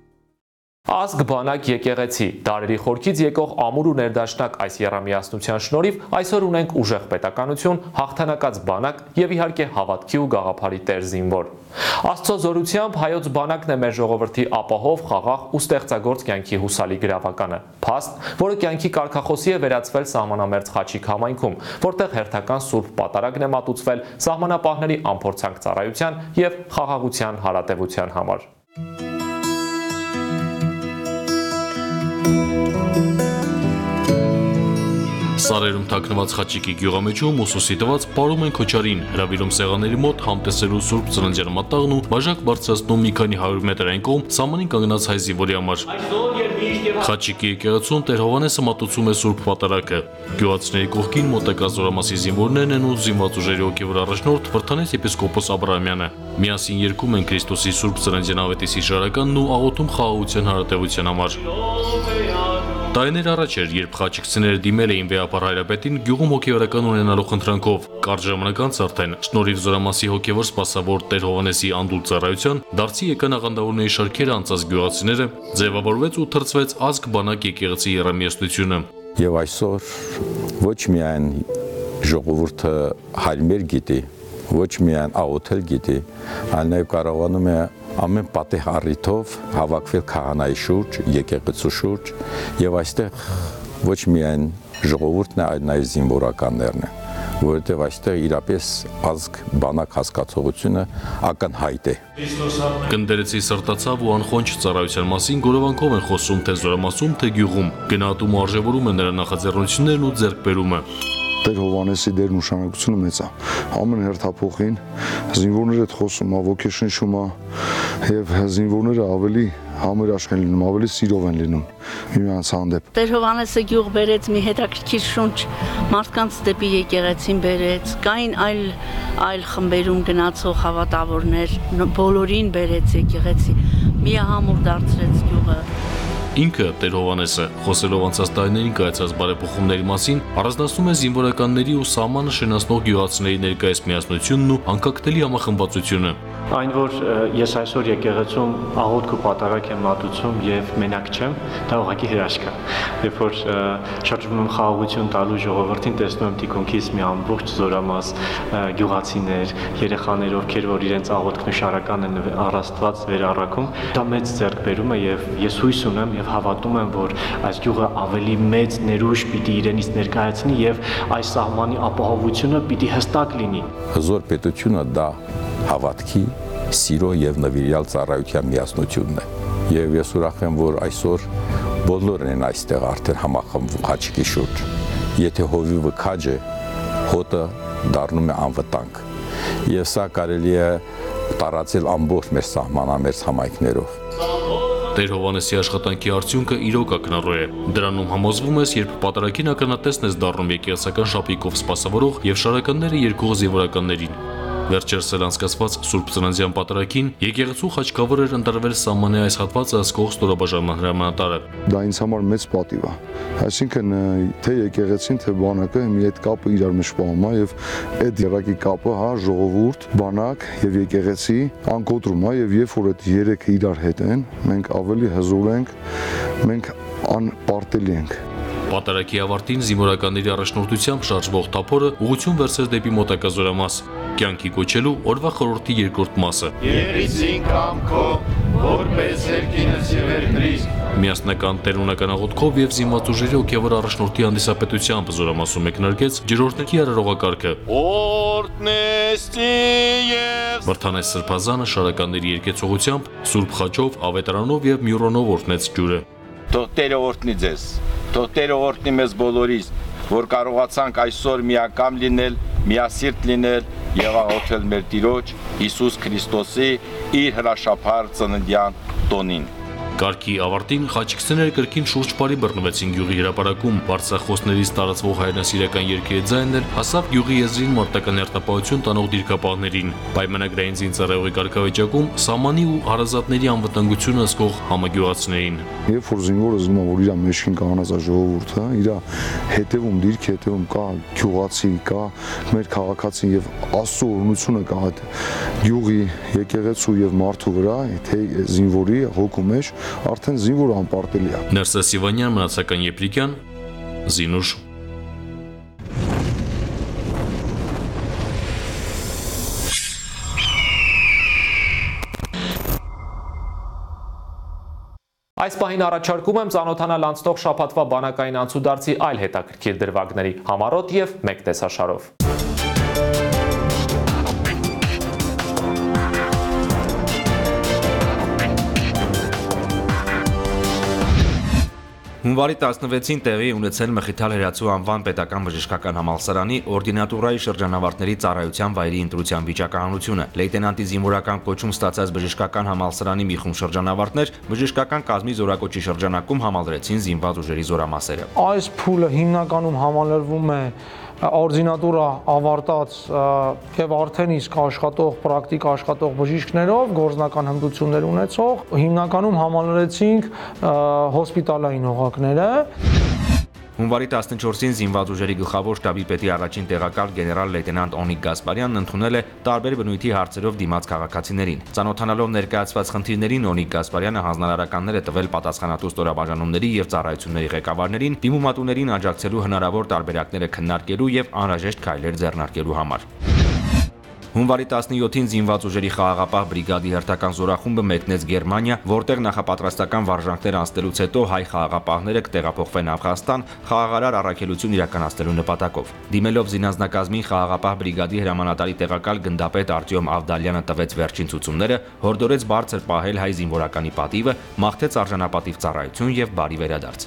Ազգ բանակ եկեղեցի դարերի խորքից եկող ամուր ու ներդաշնակ այս եռամիասնության շնորհիվ այսօր ունենք ուժեղ պետականություն, հաղթանակած բանակ եւ իհարկե հավատքի ու գաղափարի տեր զինվոր։ Աստծո զորությամբ հայոց բանակն է մեր ժողովրդի ապահով, խաղաղ ու ստեղծագործ կյանքի հուսալի գրավականը։ Փաստ, որը կյանքի կարգախոսի է վերածվել սահմանամերձ Խաչիկ համայնքում, որտեղ հերթական սուրբ պատարագն է մատուցվել սահմանապահների անփորձանք ծառայության եւ խաղաղության հարատեվության համար։ Սարերում թաքնված Խաչիկի գյուղամեջում ուսուսի տված պարում են Քոչարին, հրավիրում սեղանների մոտ համտեսելու Սուրբ Ծննդյան մատաղն ու բաժակ բարձրացնում մի քանի հարյուր մետր այն կողմ սահմանին կանգնած հայ զինվորի համար։ Խաչիկի եկեղեցում Տեր Հովհաննեսը մատուցում է Սուրբ Պատարագը։ Գյուղացիների կողքին մոտակա զորամասի զինվորներն են ու զինված ուժերի հոգևոր առաջնորդ Վրդանես եպիսկոպոս Աբրահամյանը։ Միասին երգում են Քրիստոսի Սուրբ Ծննդյան ավետի սիրժարականն ու աղոթում խաղաղության հարատեվության համար։ Տարիներ առաջ էր, երբ խաչիկցիները դիմել էին Վեհապար Հայրապետին գյուղում հոգևորական ունենալու խնդրանքով, կարճ ժամանակ անց արդեն շնորհիվ զորամասի հոգևոր սպասավոր Տեր Հովհաննեսի անդուլ ծառայության դարձի եկան աղանդավորների շարքերը անցած գյուղացիները, ձևավորվեց ու թրծվեց ազգ բանակ եկեղեցի եռամիասնությունը։ Եվ այսօր ոչ միայն ժողովուրդը հարմեր գիտի, ոչ միայն աղոթել գիտի, այլ նաև կարողանում է ամեն պատեհ առիթով հավաքվել քահանայի շուրջ, եկեղեցու շուրջ եւ այստեղ ոչ միայն ժողովուրդն է, այլ նաեւ զինվորականներն են, որովհետեւ այստեղ իրապես ազգ բանակ հասկացողությունը ակնհայտ է։ Կնդերեցի սրտացավ ու անխոնջ ծառայության մասին գորովանքով են խոսում թե զորամասում, թե գյուղում, գնահատում ու արժևորում են նրա նախաձեռնություններն ու ձեռքբերումը։ Տեր Հովհաննեսի դեր նշանակությունը մեծ է։ Ամեն հերթափոխին զինվորները հետ խոսում, ոգեշնչում է եւ զինվորները ավելի համերաշխ են լինում, ավելի սիրով են լինում միմյանց հանդեպ։ Տեր Հովհաննեսը գյուղ բերեց մի հետաքրքիր շունչ, մարդկանց դեպի եկեղեցին բերեց, կային այլ այլ խմբերում գնացող հավատավորներ, բոլորին բերեց եկեղեցի, միահամուր դարձրեց գյուղը։ Ինքը Տեր Հովհաննեսը, խոսելով անցած տարիներին կայացած բարեփոխումների մասին, առանձնացնում է զինվորականների ու սահմանը շենացնող գյուղացիների ներկայիս միասնությունն ու անկակտելի համախմբվածությունը։ Այն, որ ես այսօր եկեղեցում աղոթք ու պատարագ եմ մատուցում եւ մենակ չեմ, դա ուղղակի հրաշք է։ Երբ որ շրջվում եմ խաղաղություն տալու ժողովրդին, տեսնում եմ թիկունքից մի ամբողջ զորամաս գյուղացիներ, երեխաներ, ովքեր որ իրենց աղոթքն ու շարական են առաստված վերառակում, դա մեծ ձեռքբերում է եւ ես հույս ունեմ եւ հավատում եմ, որ այս գյուղը ավելի մեծ ներուժ պիտի իրենից ներկայացնի եւ այս սահմանի ապահովությունը պիտի հստակ լինի։ Հզոր պետությունը դա հավատքի, սիրո եւ նվիրյալ ծառայության միասնությունն է։ Եվ ես ուրախ եմ, որ այսօր բոլորն են այստեղ արդեն համախմբվում Խաչիկի շուրջ։ Եթե հովիվը քաջ է, հոտը դառնում է անվտանգ։ Եվ սա կարելի է տարածել ամբողջ մեր սահմանամերձ համայնքներով։ Տեր Հովհաննեսի աշխատանքի արդյունքը իրոք ակնառու է։ Դրանում համոզվում ես, երբ պատարագին ակնատեսն ես դառնում եկեղեցական շապիկով սպասավորող եւ շարականները երկող զինվորականներին։ Վերջերս էլ անցկացված Սուրբ Ծննդյան պատարագին եկեղեցու խաչքավոր էր ընտրվել սահմանի այս հատվածը հսկող ստորաբաժանման հրամանատարը։ Դա ինձ համար մեծ պատիվ է։ Այսինքն թե եկեղեցին, թե բանակը մի այդ կապը իրար մեջ պահում է եւ այդ երակի կապը, հա, ժողովուրդ, բանակ եւ եկեղեցի անկոտրում է եւ երբ որ այդ երեքը իրար հետ են, մենք ավելի հզոր ենք, մենք անպարտելի ենք։ Պատարագի ավարտին զինվորականների առաջնորդությամբ շարժվող թափորը ուղղություն վերցրեց դեպի մոտակա զորամաս, կյանքի կոչելու օրվա խորհրդի երկրորդ մասը։ Երիցին կամքո, որպես երկինս եւ երկրից։ Միասնական տերունական աղոթքով եւ զինված ուժերի հոգեվոր առաջնորդի հանդիսապետությամբ զորամասում մեկնարկեց ջրօրհնքի արարողակարգը։ Օրտնեստի եւ Վրթանես Սրբազանը շարականների երկեցողությամբ Սուրբ խաչով, ավետարանով եւ մյուրոնով օրհնեց ջուրը։ Թող Տերը օրհնի ձեզ, թող Տերը օրհնի մեզ բոլորիս, որ կարողացանք այսօր միակամ լինել, միասիրտ լինել եւ աղոթել մեր Տիրոջ Հիսուս Քրիստոսի իր հրաշափառ ծննդյան տոնին։ Կարգի ավարտին խաչիկցիները կրկին շուրջ բարի բռնվեցին գյուղի հրապարակում, բարձրախոսներից տարածվող հայրենասիրական երգերի ձայնն էլ հասավ գյուղի եզրին մարտական հերթապահություն տանող դիրքապահներին։ Պայմանագրային զինծառայողի կարգավիճակում սահմանի ու հարազատների անվտանգությունը զգող համագյուղացիներին։ Երբ որ զինվորը զգում է, որ իր մեջքին կանանած է ժողովուրդը, իր հետևում դիրքի հետևում կա գյուղացի, կա մեր քաղաքացին եւ Աստծո օրհնությունը կա այդ գյուղի եկեղեցու եւ մարդու վրա, թե զինվորի հոգու մեջ արդեն զինվորը անպարտելի է։ Ներսես Սիվանյան, Մնացական Եփրիկյան, Զինուշ։ Այս պահին առաջարկում եմ ծանոթանալ անցնող շաբաթվա բանակային անցուդարձի այլ հետաքրքիր դրվագների համառոտ եւ մեկ տեսաշարով։ Հունվարի տասնվեցին տեղի ունեցել Մխիթար Հրացու անվան պետական բժշկական համալսարանի օրդինատուրայի շրջանավարտների ծառայության վայրի ընտրության վիճակահանությունը։ Լեյտենանտի զինվորական կոչում ստացած բժշկական համալսարանի մի խումբ շրջանավարտներ բժշկական կազմի զորակոչի շրջանակում համալրեցին զինված ուժերի զորամասերը։ Այս փուլը հիմնականում համալրվում է օրդինատուրա ավարտած եւ արդեն իսկ աշխատող պրակտիկ աշխատող բժիշկներով, գործնական հմտություններ ունեցող, հիմնականում համալրեցինք հոսպիտալային օղակները։ Հունվարի տասնչորսին զինված ուժերի գլխավոր շտաբի պետի առաջին տեղակալ գեներալ լեյտենանտ Օնիկ Գասպարյանն ընդունել է տարբեր բնույթի հարցերով դիմաց քաղաքացիներին։ Ծանոթանալով ներկայացված խնդիրներին Օնիկ Գասպարյանը հանձնարարականներ է տվել պատասխանատու ստորաբաժանումների եւ ծառայությունների ղեկավարներին դիմումատուներին աջակցելու հնարավոր տարբերակները քննարկելու եւ անհրաժեշտ քայլեր ձեռնարկելու համար։ Հունվարի տասնյոթին զինված ուժերի խաղաղապահ բրիգադի հերթական զորախումբը մեկնեց Գերմանիա, որտեղ նախապատրաստական վարժանքներ անցնելուց հետո հայ խաղաղապահները կտեղափոխվեն Աֆղանստան խաղաղարար առաքելություն իրականացնելու նպատակով։ Դիմելով զինանձնակազմին խաղաղապահ բրիգադի հրամանատարի տեղակալ գնդապետ Արտյոմ Ավդալյանը տվեց վերջին ցուցումները, հորդորեց բարձր պահել հայ զինվորականի պատիվը, մաղթեց արժանապատիվ ծառայություն եւ բարի վերադարձ։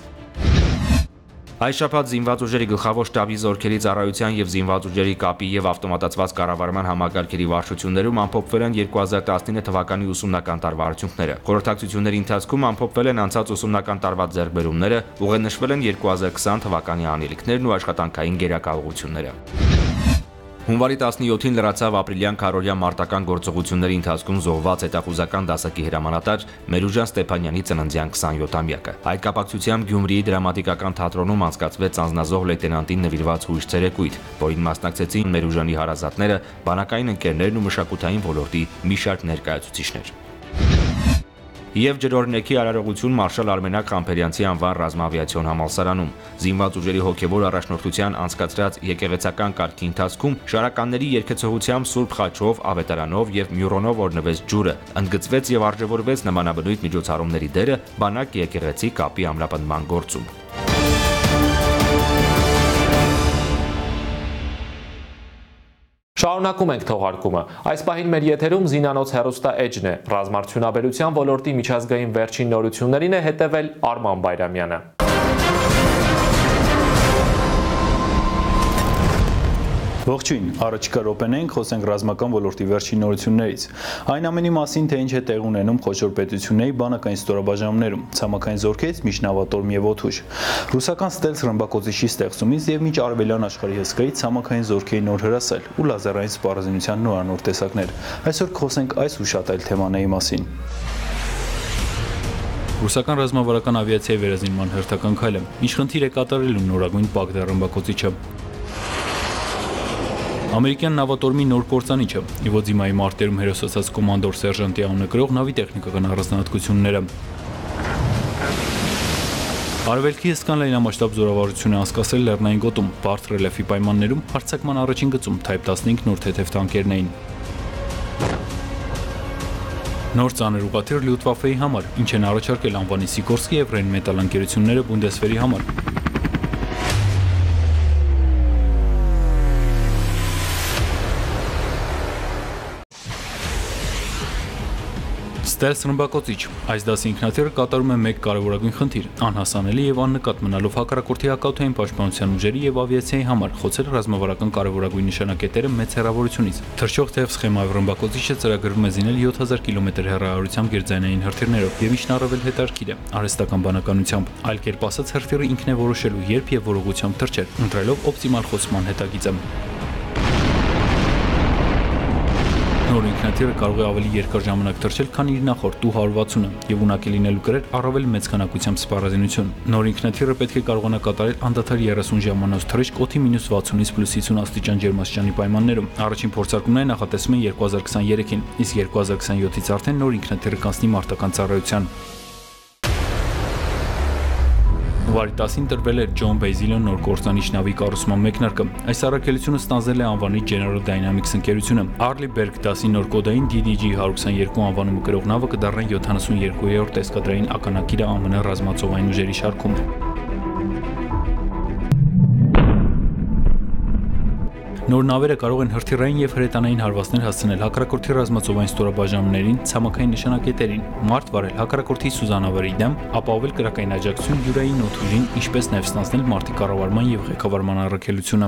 Այս շաբաթ զինված ուժերի գլխավոր շտաբի զորքերի ծառայության եւ զինված ուժերի կապի եւ ավտոմատացված կառավարման համակարգերի վարչություններում ամփոփվել են երկու հազար տասնինը թվականի ուսումնական տարվա արդյունքները։ Խորհրդակցությունների ընթացքում ամփոփվել են անցած ուսումնական տարվա ձեռքբերումները, ուղենշվել են երկու հազար քսան թվականի անելիքներն ու աշխատանքային գերակայությունները։ Հունվարի տասնյոթին լրացավ ապրիլյան քարորյա մարտական գործողությունների ընթացքում զոհված հետախուզական դասակի հրամանատար Մերուժան Ստեփանյանի ծննդյան քսանյոթամյակը։ Այդ կապակցությամբ Գյումրիի դրամատիկական թատրոնում անցկացվեց անձնազոհ լեյտենանտին նվիրված հույժ ցերեկույթ, որին մասնակցեցին Մերուժանի հարազատները, բանակային ընկերներն ու մշակութային ոլորտի մի շարք ներկայացուցիչներ։ Եվ ջրօրհնեքի արարողություն մարշալ Արմենակ Խամփերյանցի անվան ռազմավիացիոն համալսարանում։ Զինված ուժերի հոգևոր առաջնորդության անցկացրած եկեղեցական կարգի ընթացքում շարականների երգեցողությամբ Սուրբ խաչով, ավետարանով եւ մյուրոնով օրնվեց ջուրը, ընդգծվեց եւ արժեվորվեց նմանաբնույթ միջոցառումների դերը բանակ եկեղեցի կապի ամրապնդման գործում։ Շարունակում ենք թողարկումը։ Այս պահին մեր եթերում Զինանոց հեռուստա էջն է։ Ռազմարդյունաբերության ոլորտի միջազգային վերջին նորություններին է հետևել Արման Բայրամյանը։ Ողջույն, առաջիկա րոպեներենք խոսենք ռազմական ոլորտի վերջին նորություններից։ Այն ամենի մասին, թե ինչ է տեղ ունենում խոշոր պետությունների բանակային ստորաբաժանումներում, ցամաքային զորքերից մինչ նավատորմ եւ օդուժ։ Ռուսական ստելս ռմբակոծիչի ստեղծումից եւ մինչ արևելյան աշխարհի հսկայի ցամաքային զորքերի նոր հրասել ու լազերային սպառազինության նորանոր տեսակներ։ Այսօր կխոսենք այս ու շատ այլ թեմաների մասին։ Ռուսական ռազմավարական ավիացիայի վերազինման հերթական քայլը։ Ինչ խնդիր է կատարելու նորագույն Բագդար ռմբակոծիչը։ Ամերիկյան նավատորմի նոր կործանիչը, Իվո Ձիմայի մարտերում հերոսացած կոմանդոր սերժանտի անունը կրող նավի տեխնիկական առանձնահատկությունները։ Արևելքի հսկան լայնամասշտաբ զորավարություն է անցկացրել Լեռնային գոտում, բարդ ռելիեֆի պայմաններում հարձակման առաջին գծում Թայփ տասնհինգ նոր թեթև տանկերներին։ Նոր ծանր ուղղաթիռ Լյուտվաֆեի համար, ինչ են առաջարկել անվանի Սիկորսկի եւ Ռեյնմետալ ընկերությունները Բունդեսվերի համար։ Ստելս ռմբակոծիչ։ Այս դասի ինքնաթիռը կատարում է մեկ կարևորագույն խնդիր՝ անհասանելի եւ աննկատ մնալով հակառակորդի հակաօդային պաշտպանության ուժերի եւ ավիացիայի համար խոցել ռազմավարական կարևորագույն նշանակետերը մեծ հեռավորությունից։ Թռչող թեև սխեմայով ռմբակոծիչը ծրագրվում է զինել յոթ հազար կիլոմետր հեռավորությամբ գերձայնային հրթիռներով եւ ինչն առավել հետաքրքիր է՝ արհեստական բանականությամբ։ Այլ կերպ ասած, հրթիռը ինքն է որոշելու երբ եւ որ ուղղությամբ թռչել, ընտրելով օպտիմալ խոցման հետագիծը։ Նոր ինքնաթիռը կարող է ավելի երկար ժամանակ թռչել, քան իր նախորդ ու հարյուր վաթսունը եւ ունակ է լինելու կրել առավել մեծ քանակությամբ սպառազինություն։ Նոր ինքնաթիռը պետք է կարողանա կատարել անդադար երեսուն ժամանոց թռիչք օդի մինուս վաթսունից պլյուս հիսուն աստիճան ջերմաստիճանի պայմաններում։ Առաջին փորձարկումները նախատեսվում են երկու հազար քսաներեքին, իսկ երկու հազար քսայոթից արդեն նոր ինքնաթիռը կանցնի մարտական ծառայության։ Հունվարի տասին տրվել է Ջոն Բեյզիլը նոր կործանիչ նավի կառուցման մեկնարկը։ Այս առաքելությունը ստանձնել է անվանի General Dynamics ընկերությունը։ Arleigh Burke դասի նոր կոդային D D G հարյուր քսաներկու անվանումը կրող նավը կդառնա յոթանասունյոթերորդ էսկադրային ականակիրը ԱՄՆ ռազմածովային ուժերի շարքում։ Նոր նավերը կարող են հրթիռային եւ հրետանային հարվածներ հասցնել հակառակորդի ռազմածովային ստորաբաժանումներին, ցամաքային նշանակետերին, մարդ վարել հակառակորդի սուզանավերի դեմ, ապահովել կրակային աջակցություն յուրային օդուժին, ինչպես նաեւ ստանձնել մարտի կառավարման եւ ղեկավարման առաքելությունը։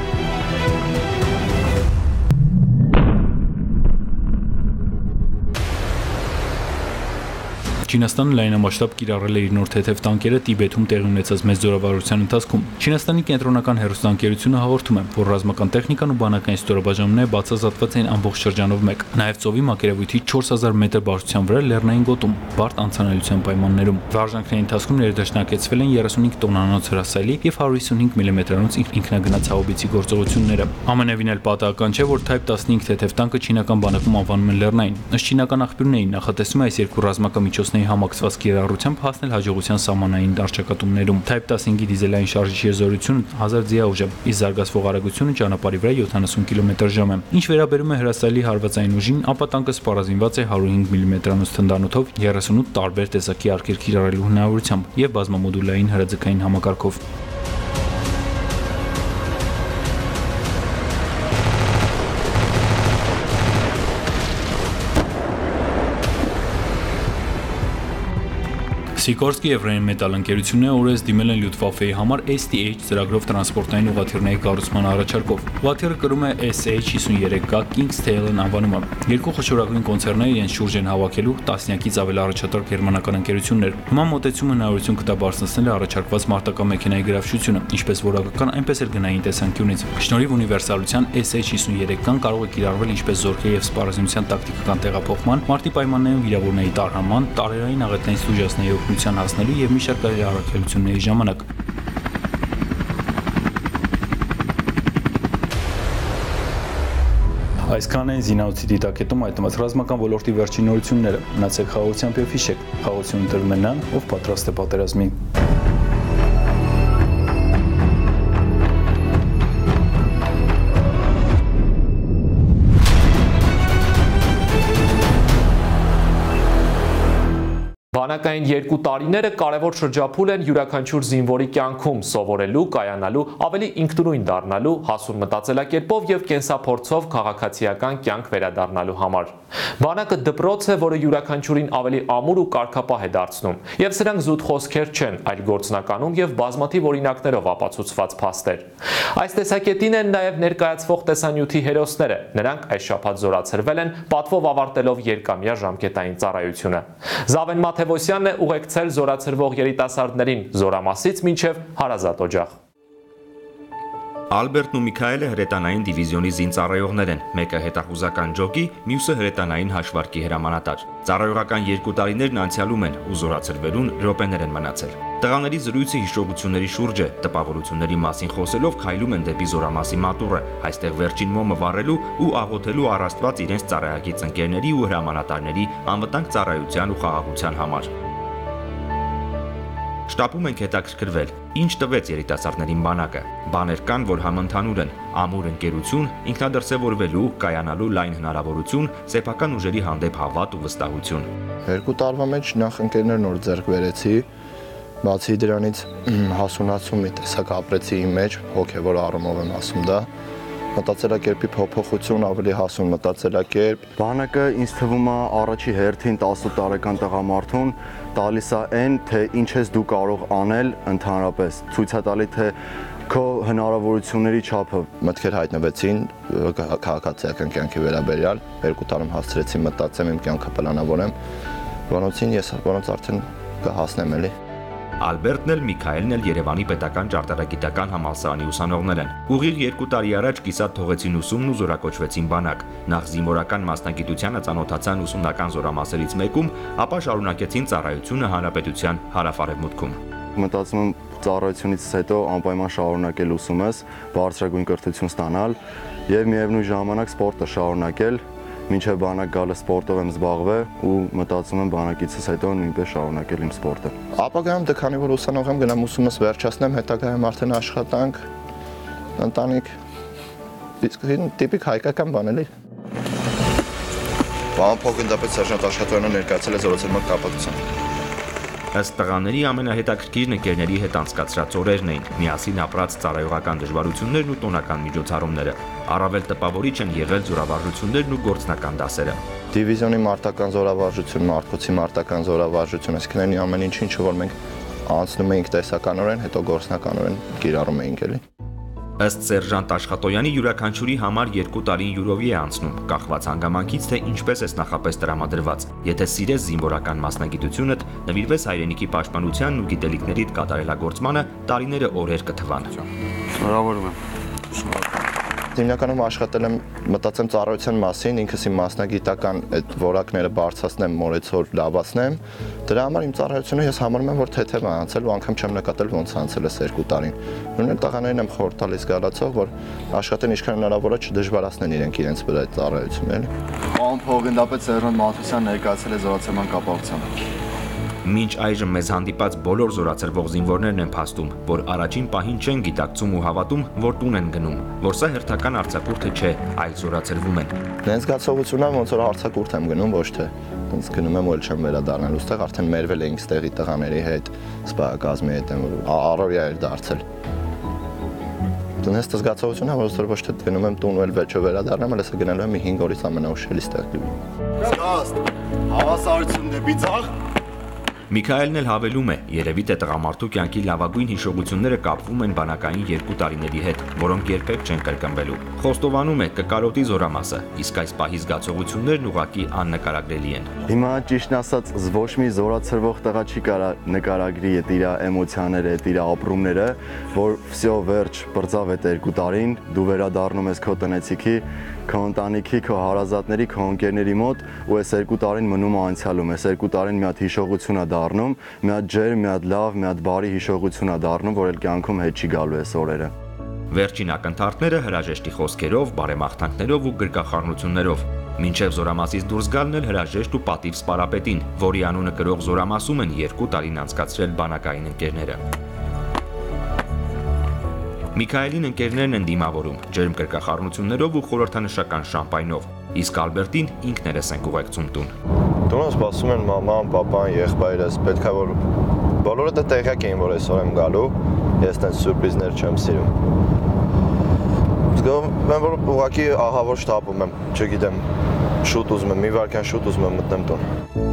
Չինաստանը լայնամասշտաբ կիրառել է իր նոր թեթև տանկերը Տիբեթում տեղի ունեցած մեծ զորավարության ընթացքում։ Չինաստանի կենտրոնական հեռուստաընկերությունը հաղորդում է, որ ռազմական տեխնիկան ու բանակային ստորաբաժանումները բացազատված են ամբողջ շրջանով մեկ, նաև ծովի մակերևույթի չորս հազար մետր բարձրության վրա Լեռնային գոտում, բարդ անցանելիության պայմաններում։ Վարժանքների ընթացքում ներդաշնակեցվել են երեսունհինգ տոննանոց հրասայլի եւ հարյուր հիսունհինգ միլիմետրանոց ինքնագնաց հաուբիցի գործողությունները։ Ամենևին էլ պատահական չէ, որ Թայփ տասնհինգ թեթև տանկը չինական բանակում անվանում են Լեռնային։ Ըստ չինական աղբյուրների նախատեսվում է այս երկու ռազմական միջոցների համակցված կիրառությամբ հասնել հաջողության սահմանային արճակատումներում։ Թայփ տասնհինգի դիզելային շարժիչի հզորությունը հազար ձիաուժ է, իսկ զարգացվող արագությունը ճանապարհի վրա յոթանասուն կիլոմետր ժամը։ Ինչ վերաբերում է հրասայլի հարվածային ուժին, ապա տանկը սպառազինված է հարյուր ու հինգ միլիմետրանոց թնդանոթով երեսունութ տարբեր տեսակի արգելք կիրառելու հնարավորությամբ եւ բազմամոդուլային հրաձգային համակարգով։ Սիկորսկի եւ Ռեյնմետալ ընկերությունները օրես դիմել են Լյուտվաֆեի համար S T H ծրագրով տրանսպորտային ուղղաթիռների կառուցման առաջարկով։ Ուղղաթիռը կրում է S H հիսունյոթ K King's Talon անվանումը։ Երկու խոշորագույն կոնցեռններ իրենց շուրջ են հավաքելու տասնյակից ավել առաջատար գերմանական ընկերություններ։ Նման մոտեցումը հնարավորություն կտա բարձրացնել առաջարկված մարտական մեքենայի գրավչությունը, ինչպես որակական, այնպես էլ գնային տեսանկյունից։ Շնորհիվ ունիվերսալության S H հիսունյոթ K-ն կարող է կիրառվել ինչպես զորքերի եւ սպառազինության տակտիկական տեղափոխման, մարտի պայմաններում վիրավորների տարհանման, տարերային աղետներին սուժացնելու հասնելու եւ մի շարք այլ առաքելությունների ժամանակ։ Այսքան են զինանոցի դիտակետում այդտեղած ռազմական ոլորտի վերջին նորությունները։ Մնացեք խաղաղությամբ եւ հիշեք, խաղաղություն տրվում է նրան, ով պատրաստ է պատերազմի։ Բանակային երկու տարիները կարևոր շրջափուլ են յուրաքանչյուր զինվորի կյանքում սովորելու, կայանալու, ավելի ինքնուրույն դառնալու, հասուն մտածելակերպով եւ կենսափորձով քաղաքացիական կյանք վերադառնալու համար։ Բանակը դպրոց է, որը յուրաքանչյուրին ավելի ամուր ու կարգապահ է դարձնում, եւ սրանք զուտ խոսքեր չեն, այլ գործնականում եւ բազմաթիվ օրինակներով ապացուցված փաստեր։ Այս տեսակետին են նաեւ ներկայացվող տեսանյութի հերոսները։ Նրանք այս շաբաթ զորացրվել են, պատվով ավարտելով երկամյա ժամկետային ծառայությունը։ Զավեն Մաթևոսյանն է ուղեկցել զորացրվող երիտասարդներին Զորամասից մինչև Հարազատ օջախ։ Ալբերտն ու Միքայելը հրետանային դիվիզիոնի զինծառայողներ են, մեկը հետախուզական ջոկի, մյուսը հրետանային հաշվարկի հրամանատար։ Ծառայողական երկու տարիներն անցյալում են ու զորացրվելուն րոպեներ են մնացել։ Տղաների զրույցը հիշողությունների շուրջ է, տպավորությունների մասին խոսելով քայլում են դեպի Զորամասի մատուռը, այստեղ վերջին մոմը վառելու ու աղոթելու առաստված իրենց ծառայագից ընկերների ու հրամանատարների անվտանգ ծառայության ու խաղաղության համար։ Շտապում ենք հետաքրքրվել, ինչ տվեց երիտասարդներին բանակը։ Բաներ կան, որ համընդհանուր են՝ ամուր ընկերություն, ինքնադրսևորվելու, կայանալու լայն հնարավորություն, սեփական ուժերի հանդեպ հավատ ու վստահություն։ Երկու տարվա մեջ նախ ընկերներ նոր ձեռք բերեցի, բացի դրանից հասունացում մի տեսակ ապրեցի իմ մեջ, հոգևոր առումով եմ ասում դա։ Մտածելակերպի փոփոխություն, ավելի հասուն մտածելակերպ։ Բանակը ինձ թվում է առաջի հերթին տասութ տարեկան տղամարդուն տալիս է այն, թե ինչ ես դու կարող անել ընդհանրապես, ցույց է տալի, թե քո հնարավորությունների չափը։ Մտքեր հայտնվեցին քաղաքացիական կյանքի վերաբերյալ, երկու տարում հասցրեցի մտածեմ, իմ կյանքը պլանավորեմ, որոնցին ես որոնց արդեն կհասնեմ էլի։ Ալբերտն էլ Միքայելն էլ Երևանի պետական ճարտարագիտական համալսարանի ուսանողներ են։ Ուղիղ երկու տարի առաջ կիսատ թողեցին ուսումն ու զորակոչվեցին բանակ։ Նախ զինվորական մասնագիտությանը ծանոթացան ուսումնական զորամասերից մեկում, ապա շարունակեցին ծառայությունը հանրապետության հարավ-արևմուտքում։ Մտածում եմ ծառայությունից հետո անպայման շարունակել ուսումս, բարձրագույն կրթություն ստանալ եւ միևնույն ժամանակ սպորտը շարունակել։ Մինչև բանակ գալը սպորտով եմ զբաղվել ու մտածում եմ բանակիցս հետո նույնպես շարունակել իմ սպորտը։ Ապագայում դե քանի որ ուսանող եմ գնամ ուսումս վերջացնեմ, հետագայում արդեն աշխատանք, ընտանիք, իսկ տիպիկ հայկական բան էլի։ Պարոն փոխգնդապետ սերժանտ Աշխատոյանը ներկայացել է զորացման կապակցությամբ։ Ըստ տղաների ամենահետաքրքիր ընկերների հետ անցկացրած օրերն էին, միասին ապրած ծառայողական դժվարություններն ու տոնական միջոցառումները։ Առավել տպավորիչ են եղել զորավարժություններն ու գործնական դասերը։ Դիվիզիոնի մարտական զորավարժությունն, Արկոցի մարտական զորավարժությունը, այսինքն այն ամեն ինչ, որ մենք անցնում էինք տեսականորեն, հետո գործնականորեն կիրառում էինք էլի։ Ըստ սերժանտ Աշխատոյանի յուրաքանչյուրի համար երկու տարին յուրովի է անցնում, կախված հանգամանքից, թե ինչպես ես նախապես տրամադրված։ Եթե սիրես զինվորական մասնագիտությունդ, նվիրվես հայրենիքի պաշտպանությանն ու գիտելիքներիդ կատարելագործմանը, տարիները օրեր կթվան։ Շնորհավորում եմ։ Հիմնականում աշխատել եմ, մտածեմ ծառայության մասին, ինքս իմ մասնագիտական այդ որակները բարձրացնեմ, մորեցոր լավացնեմ։ Դրա համար իմ ծառայությունը ես համարում եմ, որ թեթև է անցել ու անգամ չեմ նկատել ոնց անցել է երկու տարին։ Նույնիսկ տղաներին եմ խորհուրդ տալիս գալացող, որ աշխատեն ինչքան հնարավոր է չդժվարացնեն իրենք իրենց վրա այդ ծառայությունը, էլի։ Պարոն փոխգնդապետ Սերժանտ Մաթևոսյանն ներկայացել է զորացման կապակցությամբ։ Մինչ այժմ մեզ հանդիպած բոլոր զորացրվող զինվորներն են փաստում, որ առաջին պահին չեն գիտակցում ու հավատում, որ տուն են գնում, որ սա հերթական արձակուրդը չէ, այլ զորացրվում են։ Նենց զգացողությունն է, ոնց որ արձակուրդ եմ գնում, ոչ թե ոնց գնում եմ ու չեմ վերադառնալ, ուստեղ արդեն մերվել էինք ստեղի տղաների հետ, սպայակազմի հետ, առօրյա էր դարձել։ Դες զգացողությունն է, որ ոչ թե գնում եմ տուն ու էլ վերջը վերադառնամ, այլ հեսա գնալու եմ մի հինգ օրից ամենաուշելի ստեղ։ Զգաստ, հավասարություն դեպի ցախ։ Միքայելն էլ հավելում է, երևի թե տղամարդու կյանքի լավագույն հիշողությունները կապվում են բանակային երկու տարիների հետ, որոնք երբեք չեն կրկնվելու։ Խոստովանում է կկարոտի զորամասը, իսկ այս պահի զգացողություններն ուղղակի աննկարագրելի են։ Հիմա ճիշտն ասած ոչ մի զորացրվող տղա չի կարա նկարագրի այդ իր էմոցիաները, այդ իր ապրումները, որ վсё վերջ բրծավ այդ երկու տարին, դու վերադառնում ես քո տնեցիքի, քո ընտանիքի, քո հարազատների, քո ընկերների մոտ ու այս երկու տարին մնում է անցյալում, այս երկու տարին մի հատ հիշողություն է դառնում, մի հատ ջեր, մի հատ լավ, մի հատ բարի հիշողություն է դառնում, որ էլ կյանքում հետ չի գալու այս օրերը։ Վերջին ակնթարթները հրաժեշտի խոսքերով, բարեմաղթանքներով ու գրկախառնություններով։ Մինչև զորամասից դուրս գալն էլ հրաժեշտ ու պատիվ սպարապետին, որի անունը կրող զորամասում են երկու տարին անցկացրել բանակային ընկերները։ Միքայելին ընկերներն են դիմավորում, ջերմ կրկախառնություններով ու խորհրդանշական շամպայնով, իսկ Ալբերտին ինքներս ենք ուղեկցում տուն։ Տունը սպասում են մաման, պապան, եղբայրս, պետք է որ բոլորը դա տեղյակ էին, որ այսօր եմ գալու, ես տենց սուրպրիզներ չեմ սիրում։ Զգում եմ, որ ուղղակի ահավոր շտապում եմ, չգիտեմ, շուտ ուզում եմ, մի վայրկյան շուտ ուզում եմ մտնեմ տուն։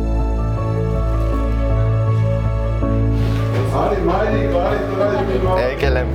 Արի, մայրիկ, արի, տուրայ, եկել եմ։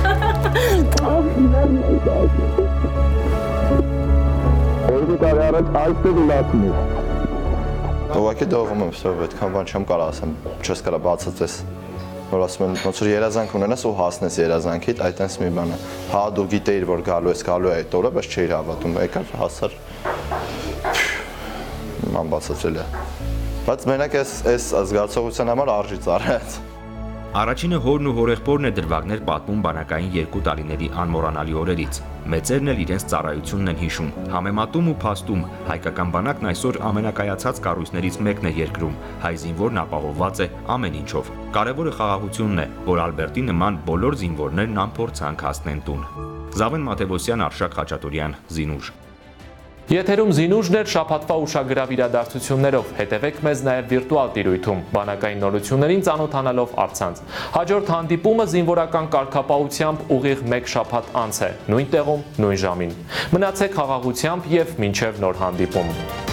Օրի տարի առաջ այստեղ ուլացում ես։ Ուղղակի դողում եմ, սով այդքան բան չեմ կարող ասեմ, չես կարող բացատրես։ Որ ասում են, ոնց որ երազանք ունենաս ու հասնես երազանքիդ, այդ այնս մի բան է։ Հա դու գիտեիր, որ գալու ես, գալու է այդ օրը, բայց չէիր հավատում, եկար հասար։ Անբացատրելի է։ Բայց մենակ այս այս զգացողության համար արժի ծառայած։ Առաջինը հորն ու հորեղբորն է դրվագներ պատմում բանակային երկու տարիների անմոռանալի օրերից։ Մեծերն էլ իրենց ծառայությունն են հիշում, համեմատում ու փաստում։ Հայկական բանակն այսօր ամենակայացած կառույցներից մեկն է երկրում։ Հայ զինվորն ապահովված է ամեն ինչով։ Կարևորը խաղաղությունն է, որ Ալբերտի նման բոլոր զինվորներն անփորձանք հասնեն տուն։ Զավեն Մաթևոսյան, Արշակ Խաչատուրյան, Զինուժ։ Եթերում Զինուժն էր շաբաթվա ուշագրավ իրադարձություններով, հետևեք մեզ նաև վիրտուալ տիրույթում, բանակային նորություններին ծանոթանալով առցանց։ Հաջորդ հանդիպումը զինվորական կարգապահությամբ ուղիղ մեկ շաբաթ անց է, նույն տեղում, նույն ժամին։ Մնացեք խաղաղությամբ և մինչև նոր հանդիպում։